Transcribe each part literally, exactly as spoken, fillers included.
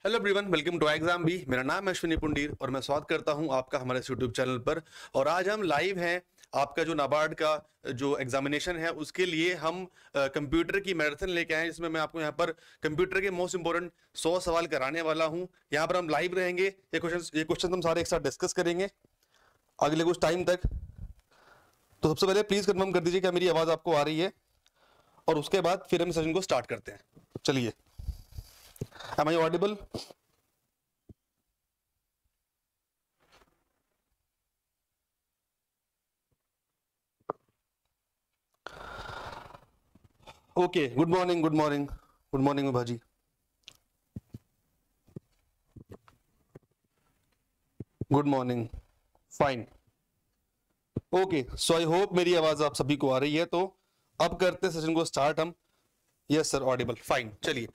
Hello everyone, welcome to exam B. मेरा नाम है अश्विनी पुंडीर और मैं स्वागत करता हूं आपका हमारे यूट्यूब चैनल पर। और आज हम लाइव हैं। आपका जो नाबार्ड का जो एग्जामिनेशन है उसके लिए हम कंप्यूटर की मैराथन लेके आए हैं, जिसमें मैं आपको यहाँ पर कंप्यूटर के मोस्ट इंपोर्टेंट सौ सवाल कराने वाला हूँ। यहाँ पर हम लाइव रहेंगे, ये क्वेश्चन ये क्वेश्चन हम सारे एक साथ डिस्कस करेंगे अगले कुछ टाइम तक। तो सबसे पहले प्लीज कंफर्म कर दीजिए क्या मेरी आवाज आपको आ रही है, और उसके बाद फिर हम सेशन को स्टार्ट करते हैं। चलिए, Am I audible? Okay, good morning, good morning, good morning Vibhaji. Good morning, fine. Okay, so I hope मेरी आवाज आप सभी को आ रही है। तो अब करते हैं सेशन को स्टार्ट हम। Yes sir, audible, fine. चलिए,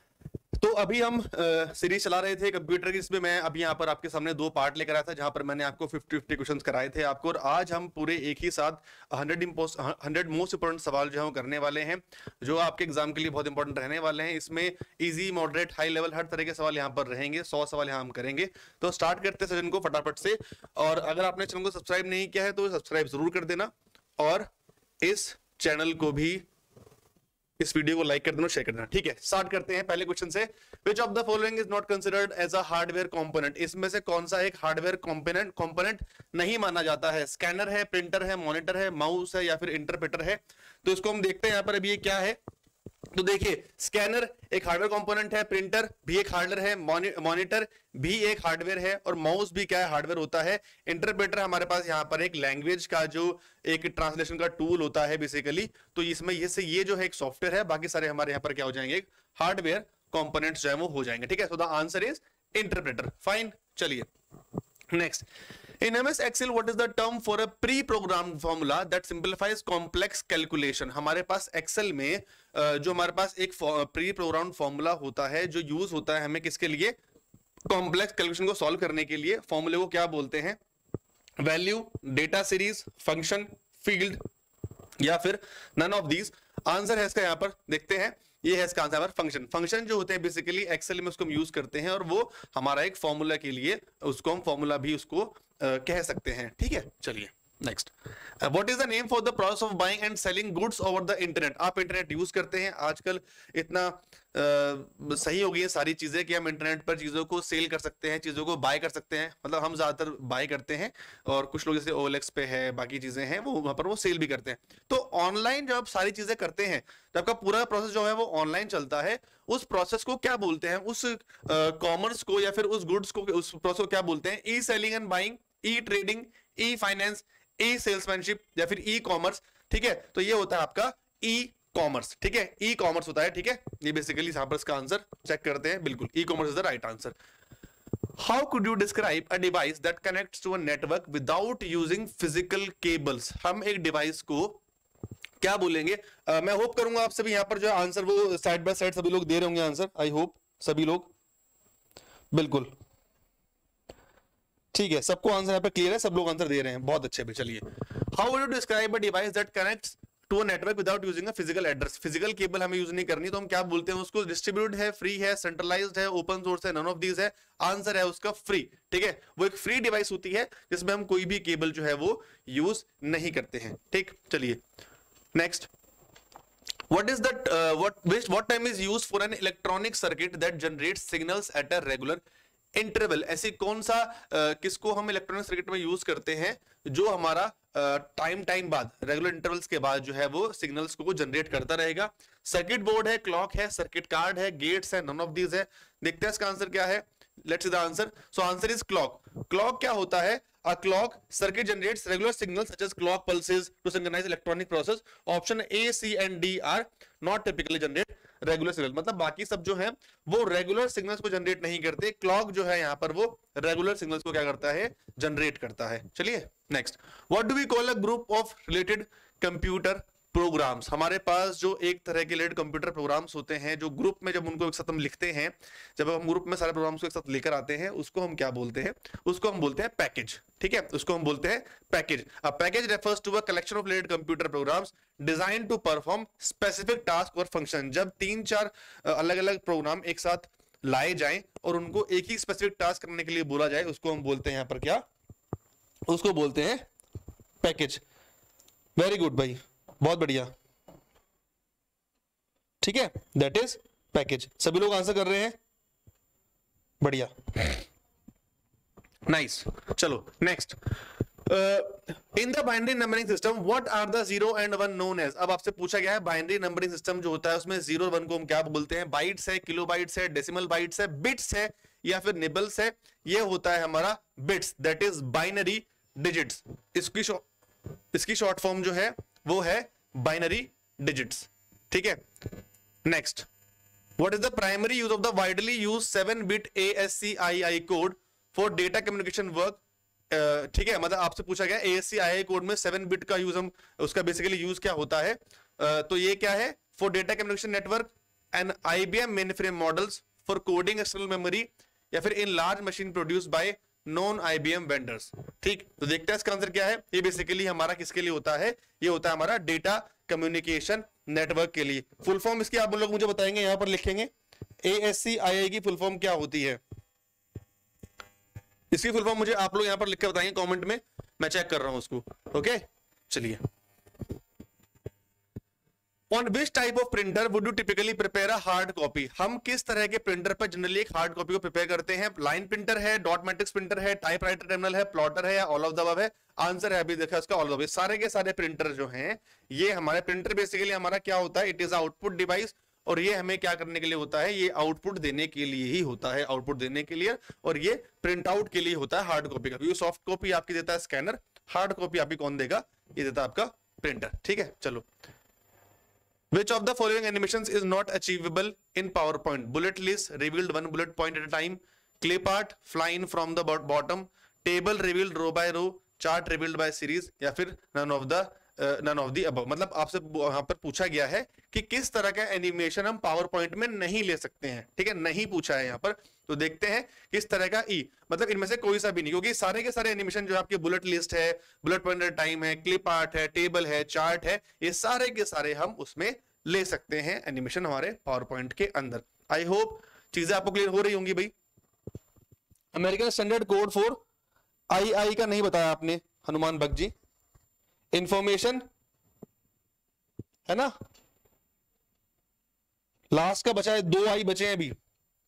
तो अभी हम सीरीज चला रहे थे कंप्यूटर की, इसमें मैं अभी यहाँ पर आपके सामने दो पार्ट लेकर आया था, जहां पर मैंने आपको फिफ्टी फिफ्टी क्वेश्चंस कराए थे आपको। और आज हम पूरे एक ही साथ हंड्रेड हंड्रेड मोस्ट इंपोर्टेंट सवाल जो है करने वाले हैं, जो आपके एग्जाम के लिए बहुत इंपॉर्टेंट रहने वाले हैं। इसमें इजी, मॉडरेट, हाई लेवल हर तरह के सवाल यहाँ पर रहेंगे। सौ सवाल यहाँ हम करेंगे। तो स्टार्ट करते हैं सेशन को फटाफट से। और अगर आपने चैनल को सब्सक्राइब नहीं किया है तो सब्सक्राइब जरूर कर देना, और इस चैनल को भी, इस वीडियो को लाइक कर देना, शेयर कर देना। ठीक है, स्टार्ट करते हैं पहले क्वेश्चन से। Which of the following is not considered as a hardware component? इसमें से कौन सा एक हार्डवेयर कंपोनेंट कंपोनेंट नहीं माना जाता है? स्कैनर है, प्रिंटर है, मॉनिटर है, माउस है, या फिर इंटरप्रेटर है? तो इसको हम देखते हैं यहाँ पर अभी ये क्या है। तो देखिए, स्कैनर एक हार्डवेयर कंपोनेंट है, प्रिंटर भी एक हार्डवेयर है, मॉनिटर भी एक हार्डवेयर है, और माउस भी क्या है, हार्डवेयर होता है। इंटरप्रेटर हमारे पास यहाँ पर एक लैंग्वेज का जो एक ट्रांसलेशन का टूल होता है बेसिकली। तो इसमें ये से ये जो है एक सॉफ्टवेयर है, बाकी सारे हमारे यहाँ पर क्या हो जाएंगे, हार्डवेयर कंपोनेंट्स जो है वो हो जाएंगे। ठीक है, so the answer is interpreter. Fine. चलिए next, in M S Excel what is the term for a pre-programmed formula that simplifies complex calculation? हमारे पास एक्सेल में जो हमारे पास एक प्री प्रोग्राम फॉर्मूला होता है जो यूज होता है हमें किसके लिए, कॉम्प्लेक्स कैलकुलेशन को सॉल्व करने के लिए। फॉर्मूले को क्या बोलते हैं? Value, data series, function, field, या फिर नन ऑफ दीज। आंसर है इसका, यहां पर देखते हैं, ये है इसका आंसर फंक्शन। फंक्शन जो होते हैं बेसिकली एक्सेल में उसको हम यूज करते हैं, और वो हमारा एक फॉर्मूला के लिए, उसको हम फॉर्मूला भी उसको आ, कह सकते हैं। ठीक है, चलिए next. What is the name for the process of buying and selling goods over the internet? आप इंटरनेट यूज करते हैं आजकल, इतना आ, सही हो गई है सारी चीजें कि हम इंटरनेट पर चीजों को सेल कर सकते हैं, चीजों को बाय कर सकते हैं। मतलब हम ज्यादातर बाय करते हैं, और कुछ लोग जैसे ओएलएक्स पे है, बाकी चीजें हैं, वो वहां पर वो सेल भी करते हैं। तो ऑनलाइन जब आप सारी चीजें करते हैं, जब आपका पूरा प्रोसेस जो है वो ऑनलाइन चलता है, उस प्रोसेस को क्या बोलते हैं? उस कॉमर्स को या फिर उस गुड्स को, उस प्रोसेस को क्या बोलते हैं? E selling and buying, e trading, e finance, e salesmanship, या फिर ई कॉमर्स। ठीक है, तो ये होता है आपका ई कॉमर्स। ठीक है, ई कॉमर्स होता है। ठीक है, ये बेसिकली यहां पर इसका आंसर चेक करते हैं। बिल्कुल, e commerce is the right answer. How could you describe a device that connects to a network without using physical cables? हम एक डिवाइस को क्या बोलेंगे? uh, मैं होप करूंगा आप सभी यहां पर जो आंसर वो साइड बाय साइड सभी लोग दे रहे होंगे आंसर। आई होप सभी लोग, बिल्कुल ठीक है, सबको आंसर यहाँ पे क्लियर है, सब लोग आंसर दे रहे हैं, बहुत अच्छे। भी चलिए, how would you describe a device that connects to a network without using a physical address? Physical cable हमें यूज नहीं करनी, तो हम क्या बोलते हैं उसको? डिस्ट्रीब्यूटेड है, फ्री है, सेंट्रलाइज्ड है, ओपन सोर्स है, नन ऑफ दीज है। आंसर है उसका फ्री। ठीक है, वो एक फ्री डिवाइस होती है जिसमें हम कोई भी केबल जो है वो यूज नहीं करते हैं। ठीक, चलिए next. What is that? Uh, what which what time is used for an electronic circuit that generates signals at a regular interval? ऐसी कौन सा uh, किसको हम इलेक्ट्रॉनिक सर्किट में यूज करते हैं जो हमारा टाइम uh, टाइम बाद, रेगुलर इंटरवल्स के बाद जो है वो सिग्नल्स को जनरेट करता रहेगा? सर्किट बोर्ड है, क्लॉक है, सर्किट कार्ड है, गेट्स है, नन ऑफ दीज है। देखते हैं इसका आंसर क्या है। Let's see the answer. So answer is clock. Clock क्या होता है? A clock circuit generates regular signals such as clock pulses to synchronize electronic process. Option A, C and D are not typically generate regular signals. मतलब बाकी सब जो है वो regular signals को जनरेट नहीं करते। क्लॉक जो है यहाँ पर वो रेगुलर सिग्नल्स को क्या करता है? जनरेट करता है। चलिए next. What do we call a group of related computer programs? हमारे पास जो एक तरह के रिलेटेड कंप्यूटर प्रोग्राम्स होते हैं, जो ग्रुप में जब उनको एक साथ हम लिखते हैं, जब हम ग्रुप में सारे प्रोग्राम्स को एक साथ लेकर आते हैं, उसको हम क्या बोलते हैं? उसको हम बोलते हैं पैकेज। ठीक है, उसको हम बोलते हैं package. A package refers to a collection of related computer programs design to perform specific task और फंक्शन। जब तीन चार अलग अलग प्रोग्राम एक साथ लाए जाएं और उनको एक ही स्पेसिफिक टास्क करने के लिए बोला जाए, उसको हम बोलते हैं यहां पर क्या, उसको बोलते हैं पैकेज। वेरी गुड भाई, बहुत बढ़िया, ठीक है, दैट इज पैकेज। सभी लोग आंसर कर रहे हैं, बढ़िया, नाइस। चलो next, in the binary numbering system what are the zero and one known as. अब आपसे पूछा गया है बाइनरी नंबरिंग सिस्टम जो होता है उसमें जीरो और वन को हम क्या बोलते हैं, बाइट्स है, किलो बाइट्स है, डेसिमल बाइट्स है, बिट्स है या फिर निबल्स है, ये होता है हमारा bits, that is binary digits. इसकी इसकी शॉर्ट फॉर्म जो है वो है बाइनरी डिजिट्स, ठीक है। Next, what is the primary use of the widely use seven bit A S C I I code for data communication work, ठीक है, मतलब आपसे पूछा गया A S C I I code में सेवन बिट का यूज, हम उसका बेसिकली यूज क्या होता है, uh, तो ये क्या है, for data communication network and IBM mainframe models for coding external memory या फिर in large machine produced by non IBM vendors. ठीक, तो देखते हैं इसका आंसर क्या है। ये बेसिकली हमारा किसके लिए होता है, ये होता है हमारा डेटा कम्युनिकेशन नेटवर्क के लिए। फुल फॉर्म इसकी आप लोग मुझे बताएंगे, यहां पर लिखेंगे ए एस सी आई आई की फुल फॉर्म क्या होती है, इसकी फुल फॉर्म मुझे आप लोग यहां पर लिख कर बताएंगे कमेंट में, मैं चेक कर रहा हूं उसको। ओके चलिए, on which type of printer would you typically prepare a hard copy. हम किस तरह के प्रिंटर पर जनरली एक हार्ड कॉपी को प्रिपेयर करते हैं, लाइन प्रिंटर है, डॉट मैट्रिक्स प्रिंटर है, टाइपराइटर टर्मिनल है, प्लॉटर है या ऑल ऑफ द अबव है। आंसर है अभी देखा इसका ऑल ऑफ द अबव। सारे के सारे प्रिंटर जो हैं, ये हमारे प्रिंटर बेसिकली हमारा क्या होता है, इट इज आउटपुट डिवाइस, और ये हमें क्या करने के लिए होता है, ये आउटपुट देने के लिए ही होता है, आउटपुट देने के लिए, और ये प्रिंट आउट के लिए होता है हार्ड कॉपी का। सॉफ्ट कॉपी आपकी देता है स्कैनर, हार्ड कॉपी आपकी कौन देगा, ये देता है आपका प्रिंटर, ठीक है। चलो, which of the following animations is not achievable in PowerPoint? Bullet list revealed one bullet point at a time, clip art flying from the bottom, table revealed row by row, chart revealed by series, या फिर none of the none of the above. मतलब आपसे वहां पर पूछा गया है कि किस तरह का एनिमेशन हम पावर पॉइंट में नहीं ले सकते हैं, ठीक है, नहीं पूछा है यहाँ पर। तो देखते हैं किस तरह का ई, मतलब इनमें से कोई सा भी नहीं, क्योंकि सारे के सारे एनिमेशन जो आपके बुलेट लिस्ट है, बुलेट पॉइंटर टाइम है, क्लिप आर्ट है, टेबल है, चार्ट है, ये सारे के सारे हम उसमें ले सकते हैं एनिमेशन हमारे पावर पॉइंट के अंदर। आई होप चीजें आपको क्लियर हो रही होंगी भाई। American standard code for I I का नहीं बताया आपने हनुमान भक्त जी, इंफॉर्मेशन है ना, लास्ट का बचा है, दो आई बचे हैं अभी।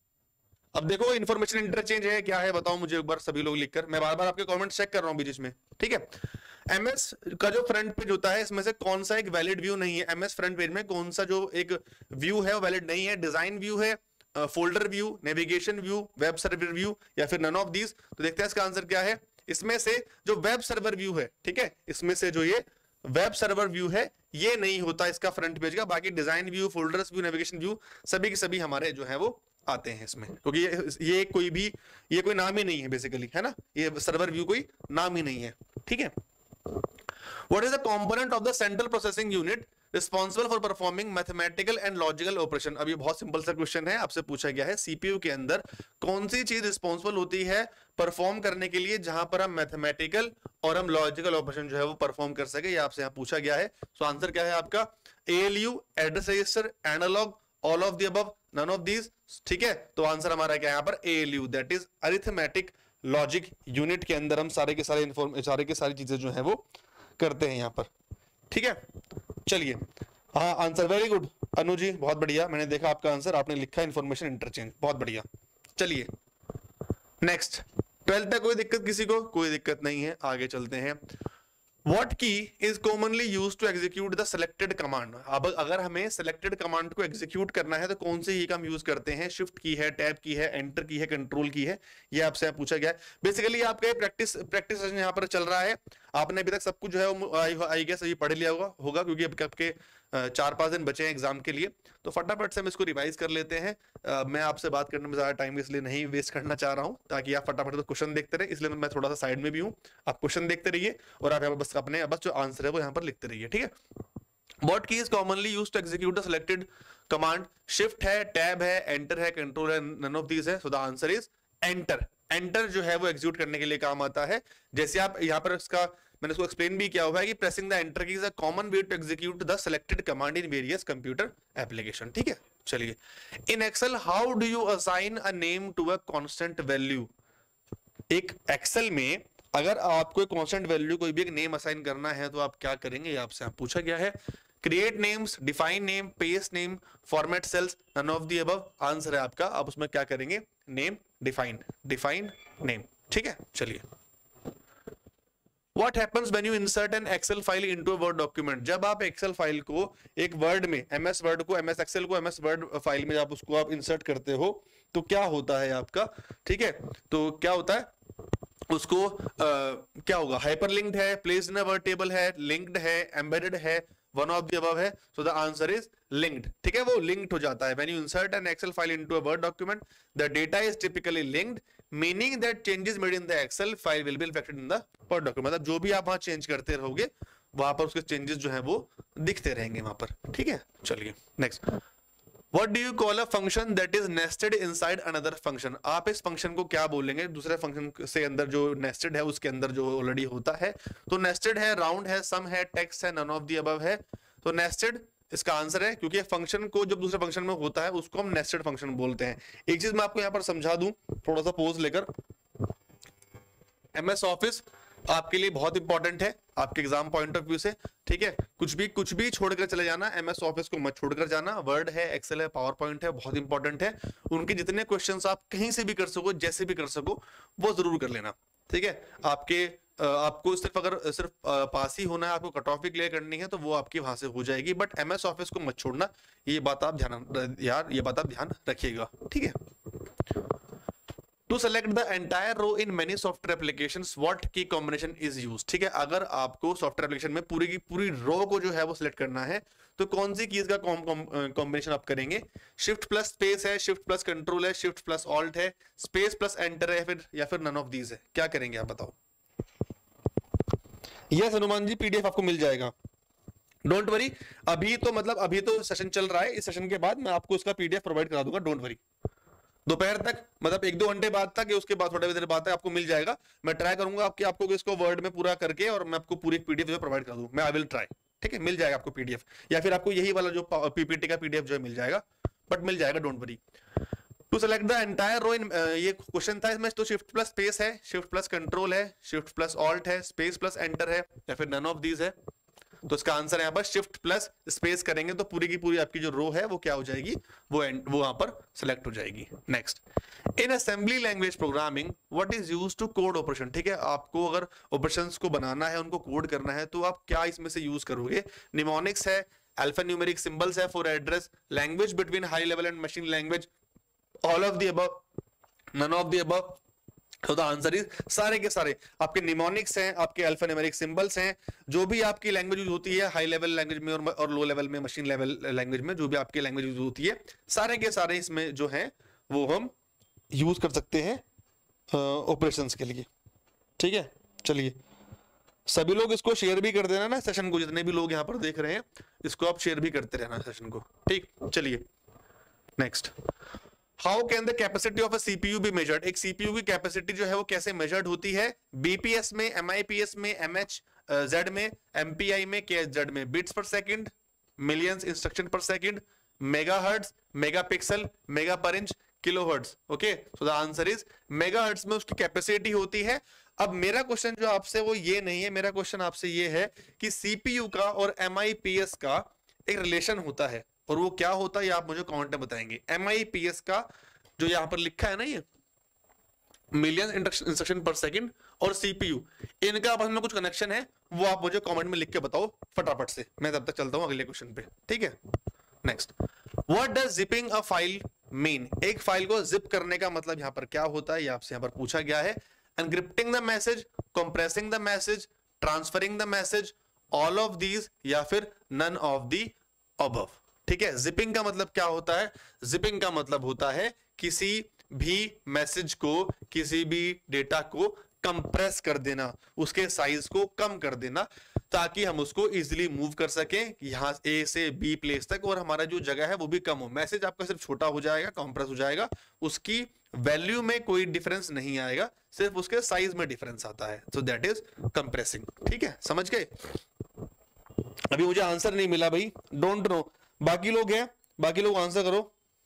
अब देखो इंफॉर्मेशन इंटरचेंज है क्या है, बताओ मुझे एक बार सभी लोग लिखकर, मैं बार बार आपके कमेंट चेक कर रहा हूं बीच में, ठीक है। एमएस का जो फ्रंट पेज होता है, इसमें से कौन सा एक वैलिड व्यू नहीं है, एमएस फ्रंट पेज में कौन सा जो एक व्यू है वो वैलिड नहीं है, डिजाइन व्यू है, folder view, navigation view, web server view या फिर नन ऑफ दीज। तो देखते हैं इसका आंसर क्या है। इसमें से जो वेब सर्वर व्यू है, ठीक है, इसमें से जो ये वेब सर्वर व्यू है ये नहीं होता इसका फ्रंट पेज का, बाकी design view, folders view, navigation view सभी के सभी हमारे जो है वो आते हैं इसमें, क्योंकि ये, ये कोई भी ये कोई नाम ही नहीं है बेसिकली, है ना, ये सर्वर व्यू कोई नाम ही नहीं है, ठीक है। What is the component of the central processing unit responsible for performing mathematical and logical operation? अब ये बहुत सिंपल सा क्वेश्चन है, आपसे पूछा गया है सीपीयू के अंदर कौन सी चीज रिस्पॉन्सिबल होती है परफॉर्म करने के लिए, जहां पर हम मैथमेटिकल और हम लॉजिकल ऑपरेशन जो है वो परफॉर्म कर सके, ये आपसे यहाँ पूछा गया है। सो so, आंसर क्या है आपका, ALU, address register, analogue, all of the above, none of these, ठीक है। तो आंसर हमारा क्या है यहाँ पर, ALU, that is arithmetic logic unit के अंदर हम सारे के सारे इन्फॉर्म सारे के सारी चीजें जो है वो करते हैं यहाँ पर, ठीक है। चलिए, हाँ answer very good Anu ji, बहुत बढ़िया, मैंने देखा आपका आंसर, आपने लिखा इंफॉर्मेशन इंटरचेंज, बहुत बढ़िया। चलिए नेक्स्ट, ट्वेल्थ तक कोई दिक्कत किसी को, कोई दिक्कत नहीं है, आगे चलते हैं। What key is commonly used to execute the selected command? अब अगर हमें selected command को execute करना है तो कौन सी की हम यूज करते हैं, शिफ्ट की है, टैब की है, एंटर की है, कंट्रोल की है, ये आपसे पूछा गया है। बेसिकली आपका प्रैक्टिस प्रैक्टिस सेशन यहाँ पर चल रहा है, आपने अभी तक सब कुछ जो है आई गेस अभी पढ़ लिया होगा होगा क्योंकि अब आपके चार पांच दिन बचे हैं एग्जाम के लिए, तो फटाफट से हम इसको रिवाइज कर लेते हैं। आ, मैं आपसे बात करने में ज्यादा टाइम इसलिए नहीं वेस्ट करना चाह रहा हूं, ताकि आप फटाफट तो क्वेश्चन देखते रहे, इसलिए मैं थोड़ा सा साइड में भी हूं, आप क्वेश्चन देखते रहिए और आप यहाँ पर बस अपने बस जो आंसर है वो यहाँ पर लिखते रहिए, ठीक है। What key is commonly used to execute the selected command? Shift है, टैब है, एंटर है, कंट्रोल है, नन ऑफ दीज है। So the answer is enter. Enter जो है वो एग्जीक्यूट करने के लिए काम आता है। जैसे आप यहाँ पर इसका मैंने इसको एक्सप्लेन भी किया हुआ है कि pressing the enter key is a common way to execute the selected command in various computer application. ठीक है, चलिए in Excel how do you assign a name to a constant value. एक एक्सेल में अगर आपको कांस्टेंट वैल्यू कोई भी एक नेम असाइन करना है तो आप क्या करेंगे, आपसे आप पूछा गया है। Create names, define name, paste name, format cells, none of the above answer है आपका। आप उसमें क्या करेंगे, नेम डिफाइन, डिफाइन नेम। ठीक है, चलिए What happens when you insert an Excel file into a Word document? जब आप Excel फाइल को एक वर्ड में, एम एस वर्ड को, एम एस एक्सेल को एम एस वर्ड फाइल में आप उसको आप इंसर्ट करते हो तो क्या होता है आपका। ठीक है, तो क्या होता है उसको आ, क्या होगा, हाइपरलिंक्ड है, placed in a Word table है, लिंक्ड है, एम्बेडेड है, वन ऑफ द अबव है, so the answer is linked. ठीक है, वो लिंक्ड हो जाता है। When you insert an Excel file into a Word document the data is typically linked, meaning that changes made in the Excel file will be reflected in the Word document. मतलब जो भी आप वहां change करते रहोगे वहां पर उसके चेंजेस जो है वो दिखते रहेंगे वहां पर। ठीक है, चलिए next. What do you call a function that is nested inside another function? आप इस फंक्शन को क्या बोलेंगे, दूसरे फंक्शन से अंदर जो नेस्टेड है उसके अंदर जो ऑलरेडी होता है। तो नेस्टेड है, राउंड है, सम है, टेक्स्ट है, नन ऑफ द अबव है। तो नेस्टेड इसका आंसर है, क्योंकि फंक्शन को जब दूसरे फंक्शन में होता है उसको हम नेस्टेड फंक्शन बोलते हैं। एक चीज मैं आपको यहां पर समझा दूं, थोड़ा सा पोज लेकर। एमएस ऑफिस आपके लिए बहुत इंपॉर्टेंट है आपके एग्जाम पॉइंट ऑफ व्यू से। ठीक है, कुछ भी कुछ भी छोड़कर चले जाना, एमएस ऑफिस को मत छोड़कर जाना। वर्ड है, एक्सेल है, पावर पॉइंट है, बहुत इंपॉर्टेंट है। उनके जितने क्वेश्चंस आप कहीं से भी कर सको, जैसे भी कर सको, वो जरूर कर लेना। ठीक है, आपके आपको सिर्फ अगर सिर्फ पास ही होना है, आपको कट ऑफ भी क्लियर करनी है तो वो आपकी वहां से हो जाएगी, बट एमएस ऑफिस को मत छोड़ना। ये बात आप ध्यान यार ये बात आप ध्यान रखिएगा। ठीक है, to select the entire row in many software applications what key combination is used. ठीक है, अगर आपको सॉफ्टवेयर एप्लीकेशन में पूरी की पूरी रो को जो है वो सिलेक्ट करना है तो कौन सी कीज का कॉम्बिनेशन आप करेंगे। शिफ्ट प्लस स्पेस है, शिफ्ट प्लस कंट्रोल है, शिफ्ट प्लस ऑल्ट है, स्पेस प्लस एंटर है, फिर या फिर नन ऑफ दीज है। क्या करेंगे आप बताओ। यस हनुमान जी, पीडीएफ आपको मिल जाएगा, डोंट वरी। अभी तो मतलब अभी तो सेशन चल रहा है, इस सेशन के बाद मैं आपको इसका पीडीएफ प्रोवाइड करा दूंगा, डोंट वरी। दोपहर तक मतलब एक दो घंटे बाद तक, उसके बाद थोड़ी देर बाद तक आपको मिल जाएगा। मैं ट्राई करूंगा आपके आपको इसको वर्ड में पूरा करके और मैं आपको पूरी पीडीएफ जो प्रोवाइड कर दूं, मैं आई विल ट्राई। ठीक है, मिल जाएगा आपको पीडीएफ, या फिर आपको यही वाला जो पीपीटी का पीडीएफ जो है मिल जाएगा, बट मिल जाएगा, don't worry. To select the entire row in, ये क्वेश्चन था इसमें, तो शिफ्ट प्लस स्पेस है, शिफ्ट प्लस कंट्रोल है, शिफ्ट प्लस ऑल्ट है, स्पेस प्लस एंटर है, या फिर नन ऑफ दीज है। तो इसका आंसर है यहाँ पर शिफ्ट प्लस स्पेस करेंगे तो पूरी की पूरी आपकी जो रो है वो क्या हो जाएगी, वो एंड वो वहां पर सेलेक्ट हो जाएगी। Next, in assembly language programming what is used to code operation. ठीक है, आपको अगर ऑपरेशंस को बनाना है, उनको कोड करना है, तो आप क्या इसमें से यूज करोगे। निमोनिक्स है, अल्फान्यूमेरिक सिंबल्स है for address, language between high level and machine language, all of the above, none of the above. तो द आंसर इज सारे के सारे आपके निमोनिक्स हैं, आपके अल्फान्यूमेरिक सिंबल्स हैं, जो भी आपकी लैंग्वेज यूज होती है हाई लेवल लैंग्वेज में और, और लो लेवल में मशीन लेवल लैंग्वेज में, जो भी आपकी लैंग्वेज यूज होती है, सारे के सारे इसमें जो हैं वो हम यूज कर सकते हैं ऑपरेशंस के लिए। ठीक है, चलिए सभी लोग इसको शेयर भी कर देना ना सेशन को, जितने भी लोग यहाँ पर देख रहे हैं इसको आप शेयर भी करते रहना सेशन को। ठीक, चलिए next. How can the capacity of a CPU be measured. एक सीपीयू की कैपेसिटी जो है वो कैसे मेजर्ड होती है। बीपीएस में, एमआईपीएस में, एमएच जेड में, एमपीआई में, केएचजेड में। Bits per second, millions instruction per second, megahertz, megapixel, mega per inch, kilohertz. Okay, so the answer is megahertz में उसकी कैपेसिटी होती है। अब मेरा क्वेश्चन जो आपसे वो ये नहीं है, मेरा क्वेश्चन आपसे ये है कि सीपीयू का और एमआईपीएस का एक रिलेशन होता है, और वो क्या होता है ये आप मुझे कमेंट में बताएंगे। एमआईपीएस का जो यहां पर लिखा है ना, ये मिलियन इंस्ट्रक्शन पर सेकंड, और सीपीयू, इनका आपस में कुछ कनेक्शन है, वो आप मुझे कमेंट में लिख के बताओ फटाफट से। मैं तब तक चलता हूं अगले क्वेश्चन पे। ठीक है, next. What does zipping a file mean. एक फाइल को जिप करने का मतलब यहां पर क्या होता है, ये आपसे यहां पर पूछा गया है। Encrypting the message, compressing the message, transferring the message, all of these, या फिर नन ऑफ द अबव। ठीक है, जिपिंग का मतलब क्या होता है। जिपिंग का मतलब होता है किसी भी मैसेज को, किसी भी डेटा को कंप्रेस कर देना, उसके साइज को कम कर देना, ताकि हम उसको इजीली मूव कर सकें यहां ए से बी प्लेस तक, और हमारा जो जगह है वो भी कम हो। मैसेज आपका सिर्फ छोटा हो जाएगा, कंप्रेस हो जाएगा, उसकी वैल्यू में कोई डिफरेंस नहीं आएगा, सिर्फ उसके साइज में डिफरेंस आता है। So that is compressing. ठीक है, समझ गए? अभी मुझे आंसर नहीं मिला भाई, डोंट नो। बाकी लोग हैं, बाकी लोग आंसर करो।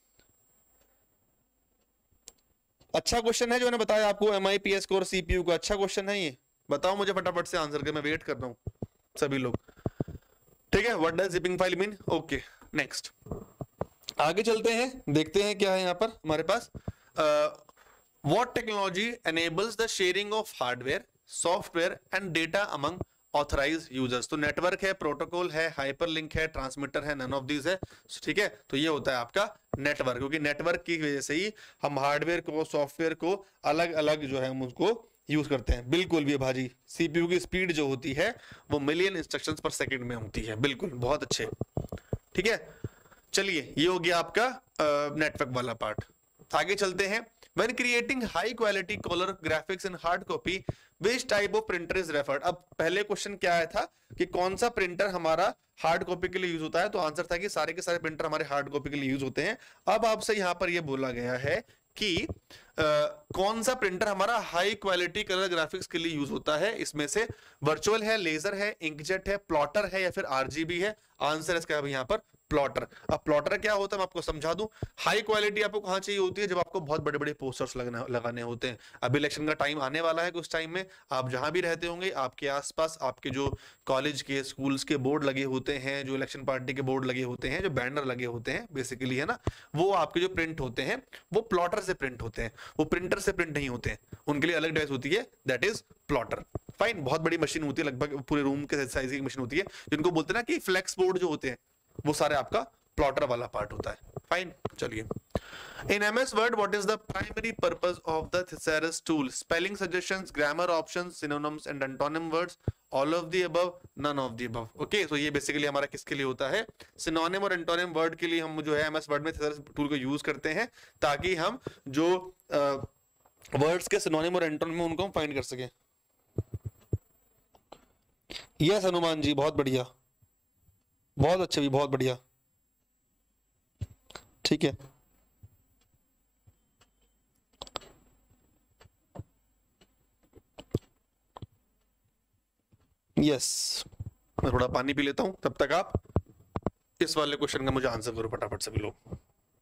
अच्छा क्वेश्चन है जो मैंने बताया आपको, M I P S core CPU का अच्छा क्वेश्चन है ये। बताओ मुझे फटाफट से आंसर के, मैं वेट कर रहा हूं सभी लोग। ठीक है, what does zipping file mean? Okay, next आगे चलते हैं, देखते हैं क्या है यहां पर हमारे पास। What technology enables the sharing of hardware, software and data among authorise users? तो नेटवर्क है, प्रोटोकॉल है, हाइपरलिंक है, ट्रांसमीटर है, नन ऑफ दीज है। ठीक है, तो ये होता है आपका नेटवर्क, क्योंकि नेटवर्क की वजह से ही हम हार्डवेयर को, सॉफ्टवेयर को अलग अलग जो है हम उसको यूज करते हैं। बिल्कुल भी भाजी, सीपीयू की स्पीड जो होती है वो मिलियन इंस्ट्रक्शंस पर सेकंड में होती है। बिल्कुल, बहुत अच्छे। ठीक है, चलिए ये हो गया आपका नेटवर्क uh, वाला पार्ट। आगे चलते हैं। When creating high quality color graphics in hard copy, which type of printer is referred? अब पहले क्वेश्चन क्या आया था कि कौन सा प्रिंटर हमारा हार्ड कॉपी के लिए यूज होता है, तो आंसर था कि सारे के सारे प्रिंटर हमारे हार्ड कॉपी के लिए यूज होते हैं। अब आपसे यहां पर यह बोला गया है कि आ, कौन सा प्रिंटर हमारा हाई क्वालिटी कलर ग्राफिक्स के लिए यूज होता है। इसमें से वर्चुअल है, लेजर है, इंकजेट है, प्लॉटर है, या फिर आरजीबी है। आंसर इसका है यहाँ पर प्लॉटर। अब प्लॉटर क्या होता है मैं आपको समझा दूं। हाई क्वालिटी आपको कहां चाहिए होती है? जब आपको बहुत बड़े बड़े पोस्टर्स लगना लगाने होते हैं। अब इलेक्शन का टाइम आने वाला है, कुछ टाइम में आप जहां भी रहते होंगे, आपके आसपास आपके जो कॉलेज के, स्कूल्स के बोर्ड लगे होते हैं, जो इलेक्शन पार्टी के बोर्ड लगे होते हैं, जो बैनर लगे होते हैं बेसिकली, है ना, वो आपके जो प्रिंट होते हैं वो प्लॉटर से प्रिंट होते हैं, वो प्रिंटर से प्रिंट नहीं होते हैं। उनके लिए अलग डिवाइस होती है, दैट इज प्लॉटर। फाइन, बहुत बड़ी मशीन होती है, लगभग पूरे रूम के साइज की मशीन होती है, जिनको बोलते हैं ना कि फ्लेक्स बोर्ड जो होते हैं, वो सारे आपका प्लॉटर वाला पार्ट होता है। फाइन, चलिए। In MS Word what is the primary purpose of the thesaurus tool? Spelling suggestions, grammar options, synonyms and antonym words, all of the above, none of the above. Okay, तो ये basically हमारा किसके लिए होता है? Synonym और antonym word के लिए हम जो है एमएस वर्ड में थिसरस टूल को यूज करते हैं, ताकि हम जो वर्ड्स के सिनोनिम और एंटोनिम उनको हम फाइंड कर सकें। यस हनुमान जी, बहुत बढ़िया, बहुत अच्छा भी, बहुत बढ़िया। ठीक है, यस। मैं थोड़ा पानी पी लेता हूं, तब तक आप इस वाले क्वेश्चन का मुझे आंसर करो फटाफट सभी लोग।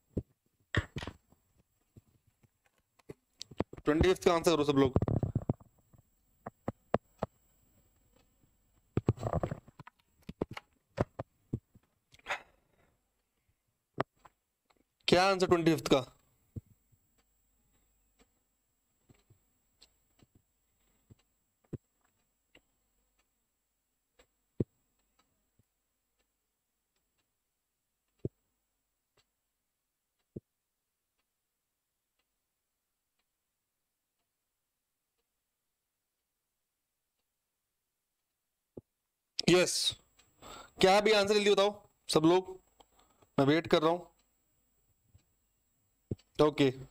ट्वेंटी फिफ्थ का आंसर करो सब लोग। क्या आंसर ट्वेंटी फिफ्थ का? यस, क्या भी आंसर जल्दी बताओ सब लोग, मैं वेट कर रहा हूं। Okay okay.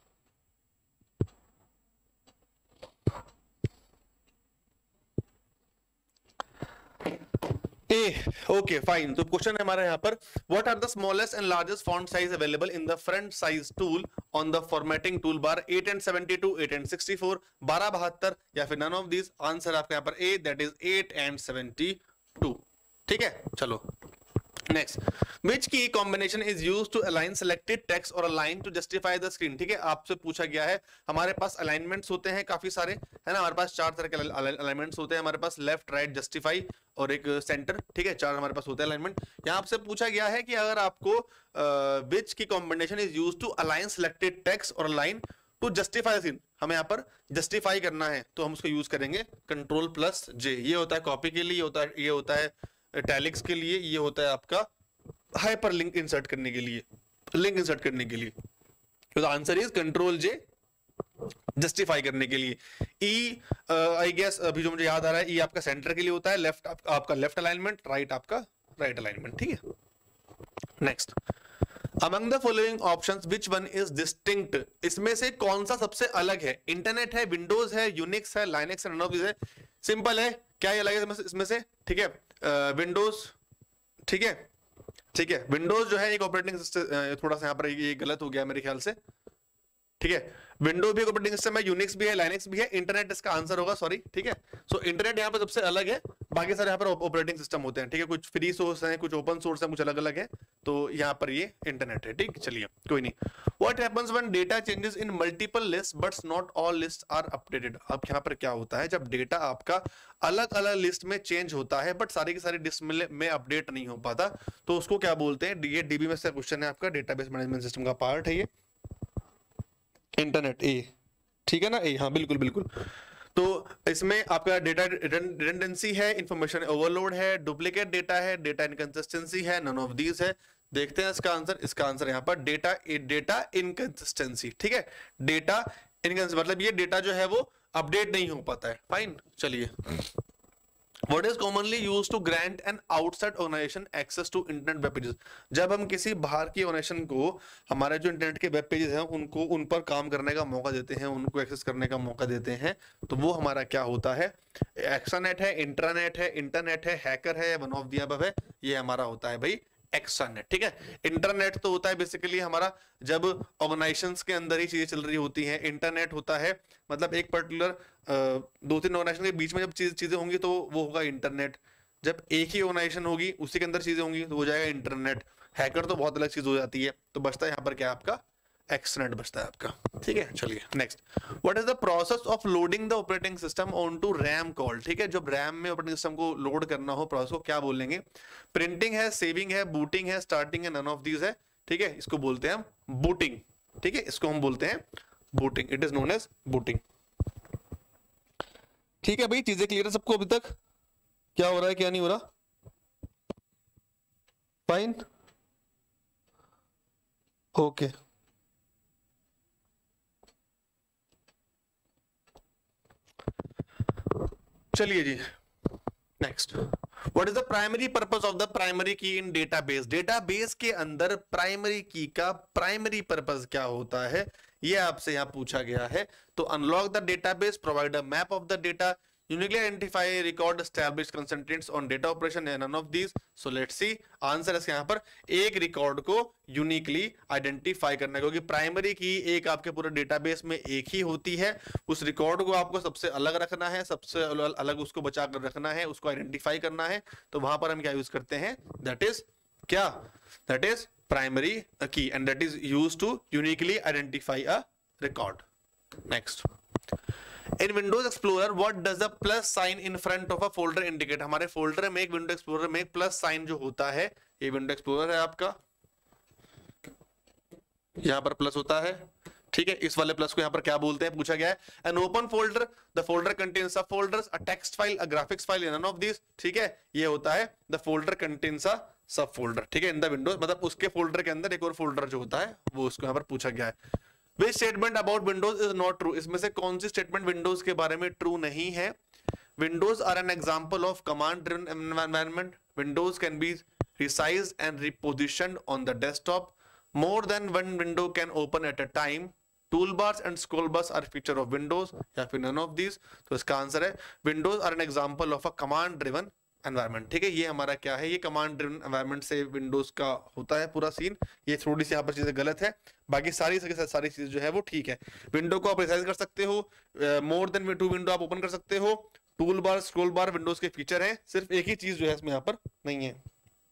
A, okay fine. तो क्वेश्चन है हमारा यहाँ पर, what are the smallest and largest font size available in the front size tool on the formatting toolbar? Eight and seventy two, eight and sixty four, बारह बहत्तर, या फिर none of this? Answer आपका यहाँ पर A, that is eight and seventy two. ठीक है, चलो next. Which key combination is used to align selected text or align to justify the screen? ठीक है, आपसे पूछा गया है, हमारे पास अलाइनमेंट्स होते हैं काफी सारे, है ना, हमारे पास चार तरह के अलाइनमेंट्स होते हैं हमारे पास, लेफ्ट, राइट, जस्टिफाई और एक सेंटर। ठीक है, चार हमारे पास होते हैं अलाइनमेंट। यहाँ आपसे पूछा गया है कि अगर आपको which key combination is used to align selected text और align to justify the scene, हमें यहाँ पर जस्टिफाई करना है तो हम उसको यूज करेंगे कंट्रोल प्लस जे। ये होता है कॉपी के लिए, ये होता है ये होता है इटैलिक्स के लिए, ये होता है आपका हाइपर लिंक इंसर्ट करने के लिए, लिंक इंसर्ट करने के लिए। तो answer is control J, justify करने के लिए। ई आई गेस अभी जो मुझे याद आ रहा है, ई आपका सेंटर के लिए होता है, लेफ्ट आपका लेफ्ट अलाइनमेंट, राइट आपका राइट अलाइनमेंट। ठीक है, next among the following options which one is distinct, इसमें से कौन सा सबसे अलग है? इंटरनेट है, विंडोज है, यूनिक्स है, लाइनेक्स है, नन ऑफ दिस है। सिंपल है, क्या ये अलग है इसमें से? ठीक है, विंडोज, ठीक है ठीक है विंडोज जो है एक ऑपरेटिंग सिस्टम, थोड़ा सा यहाँ पर ये गलत हो गया मेरे ख्याल से, ठीक है। विंडोज भी ऑपरेटिंग सिस्टम है, यूनिक्स भी है, लाइनेक्स भी है, इंटरनेट इसका आंसर होगा, सॉरी, ठीक है। सो इंटरनेट यहाँ पर सबसे अलग है, बाकी सारे यहाँ पर ऑपरेटिंग सिस्टम होते हैं, ठीक है। कुछ फ्री सोर्स हैं, कुछ ओपन सोर्स हैं, कुछ अलग अलग है, तो यहाँ पर ये इंटरनेट है, ठीक। चलिए कोई नहीं। What happens when data changes in multiple list but not all list are updated, अब यहाँ पर क्या होता है जब डेटा आपका अलग अलग लिस्ट में चेंज होता है बट सारी की सारी लिस्ट में अपडेट नहीं हो पाता, तो उसको क्या बोलते हैं? ये डीबी में से क्वेश्चन है आपका, डेटाबेस मैनेजमेंट सिस्टम का पार्ट है ये, इंटरनेट ए, ठीक है ना, ए, हाँ बिल्कुल बिल्कुल। तो इसमें आपका डेटा रिडंडेंसी है, इंफॉर्मेशन ओवरलोड है, डुप्लीकेट डेटा है, डेटा इनकंसिस्टेंसी है, नन ऑफ दीज है। देखते हैं इसका आंसर, इसका आंसर यहाँ पर डेटा डेटा इनकंसिस्टेंसी, ठीक है। डेटा इनकंसिस्टेंसी मतलब ये डेटा जो है वो अपडेट नहीं हो पाता है, फाइन। चलिए, What is commonly used to grant an outside organization access to internet web pages? जब हम किसी बाहर की ऑर्गेनाइजेशन को हमारे जो इंटरनेट के वेब पेजेस हैं उनको उन पर काम करने का मौका देते हैं, उनको एक्सेस करने का मौका देते हैं, तो वो हमारा क्या होता है? एक्स्ट्रानेट है, इंट्रानेट है, इंटरनेट है, हैकर है, वन ऑफ द अबव है, ये हमारा होता है भाई एक्स्ट्रानेट, ठीक है। इंटरनेट तो होता है बेसिकली हमारा जब ऑर्गेनाइजेशंस के अंदर ही चीजें चल रही होती हैं। इंटरनेट होता है मतलब एक पर्टिकुलर दो तीन ऑर्गेनाइजेशन के बीच में जब चीज चीजें होंगी तो वो होगा इंटरनेट। जब एक ही ऑर्गेनाइजेशन होगी उसी के अंदर चीजें होंगी तो हो जाएगा इंटरनेट। हैकर तो बहुत अलग चीज हो जाती है, तो बचता है यहाँ पर क्या आपका? एक्स्ट्रानेट बचता है आपका, ठीक है। चलिए next, what is the process of loading the operating system onto RAM call, ठीक है। जब रैम में ऑपरेटिंग सिस्टम को लोड करना हो प्रोसेस को क्या बोलेंगे? प्रिंटिंग है, सेविंग है, बूटिंग है, स्टार्टिंग है, नन ऑफ दीज है, ठीक है। इसको बोलते हैं हम बूटिंग, ठीक है, इसको हम बोलते हैं booting, it is known as booting, ठीक है भाई। चीजें क्लियर है सबको अभी तक? क्या हो रहा है क्या नहीं हो रहा? Fine, okay okay. चलिए जी next, what is the primary purpose of the primary key in database? Database के अंदर प्राइमरी की का प्राइमरी पर्पस क्या होता है, ये आपसे यहां पूछा गया है। तो unlock the database, provide a map of the data, uniquely identify, record, establish, concentrates on data operation, and none of these. So let's see answer है यहाँ पर एक रिकॉर्ड को यूनिकली आइडेंटिफाई करना, क्योंकि प्राइमरी की एक आपके पूरे डेटाबेस में एक ही होती है। उस रिकॉर्ड को आपको सबसे अलग रखना है, सबसे अलग उसको बचा कर रखना है, उसको आइडेंटिफाई करना है, तो वहां पर हम क्या यूज करते हैं? दैट इज क्या? That is primary key, and that is used to uniquely identify a record. Next, in Windows Explorer what does the plus sign in front of a folder indicate? हमारे folder में एक window explorer में एक plus sign जो होता है, ये window explorer है आपका, यहां पर प्लस होता है, ठीक है। इस वाले प्लस को यहां पर क्या बोलते हैं पूछा गया है। An open folder, the folder contains sub folders, a text file, a graphics file, none of this, ठीक है। ये होता है द फोल्डर कंटेन्स अ सब फोल्डर, ठीक है, इन द विंडोज, मतलब उसके फोल्डर के अंदर एक और फोल्डर जो होता है वो उसको यहां पर पूछा गया है। Which statement about Windows is not true? इसमें से कौन सी स्टेटमेंट विंडोज के बारे में ट्रू नहीं है? Windows are an example of command driven environment. Windows can be resized and repositioned on the desktop. More than one window can open at a time. Toolbars and scroll bars are feature of Windows, या फिर none of these. तो इसका answer है Windows are an example of a command driven environment, ठीक है। ये हमारा क्या है? ये कमांड ड्रिवन एनवायरमेंट से विंडोज का होता है पूरा सीन। ये थोड़ी सी यहाँ पर चीजें गलत है, बाकी सारी सारी चीज जो है वो ठीक है। विंडो को आप रिसाइज कर सकते हो, मोर देन टू विंडो आप ओपन कर सकते हो, tool bar, scroll bar Windows के फीचर हैं, सिर्फ एक ही चीज जो है इसमें यहाँ पर नहीं है।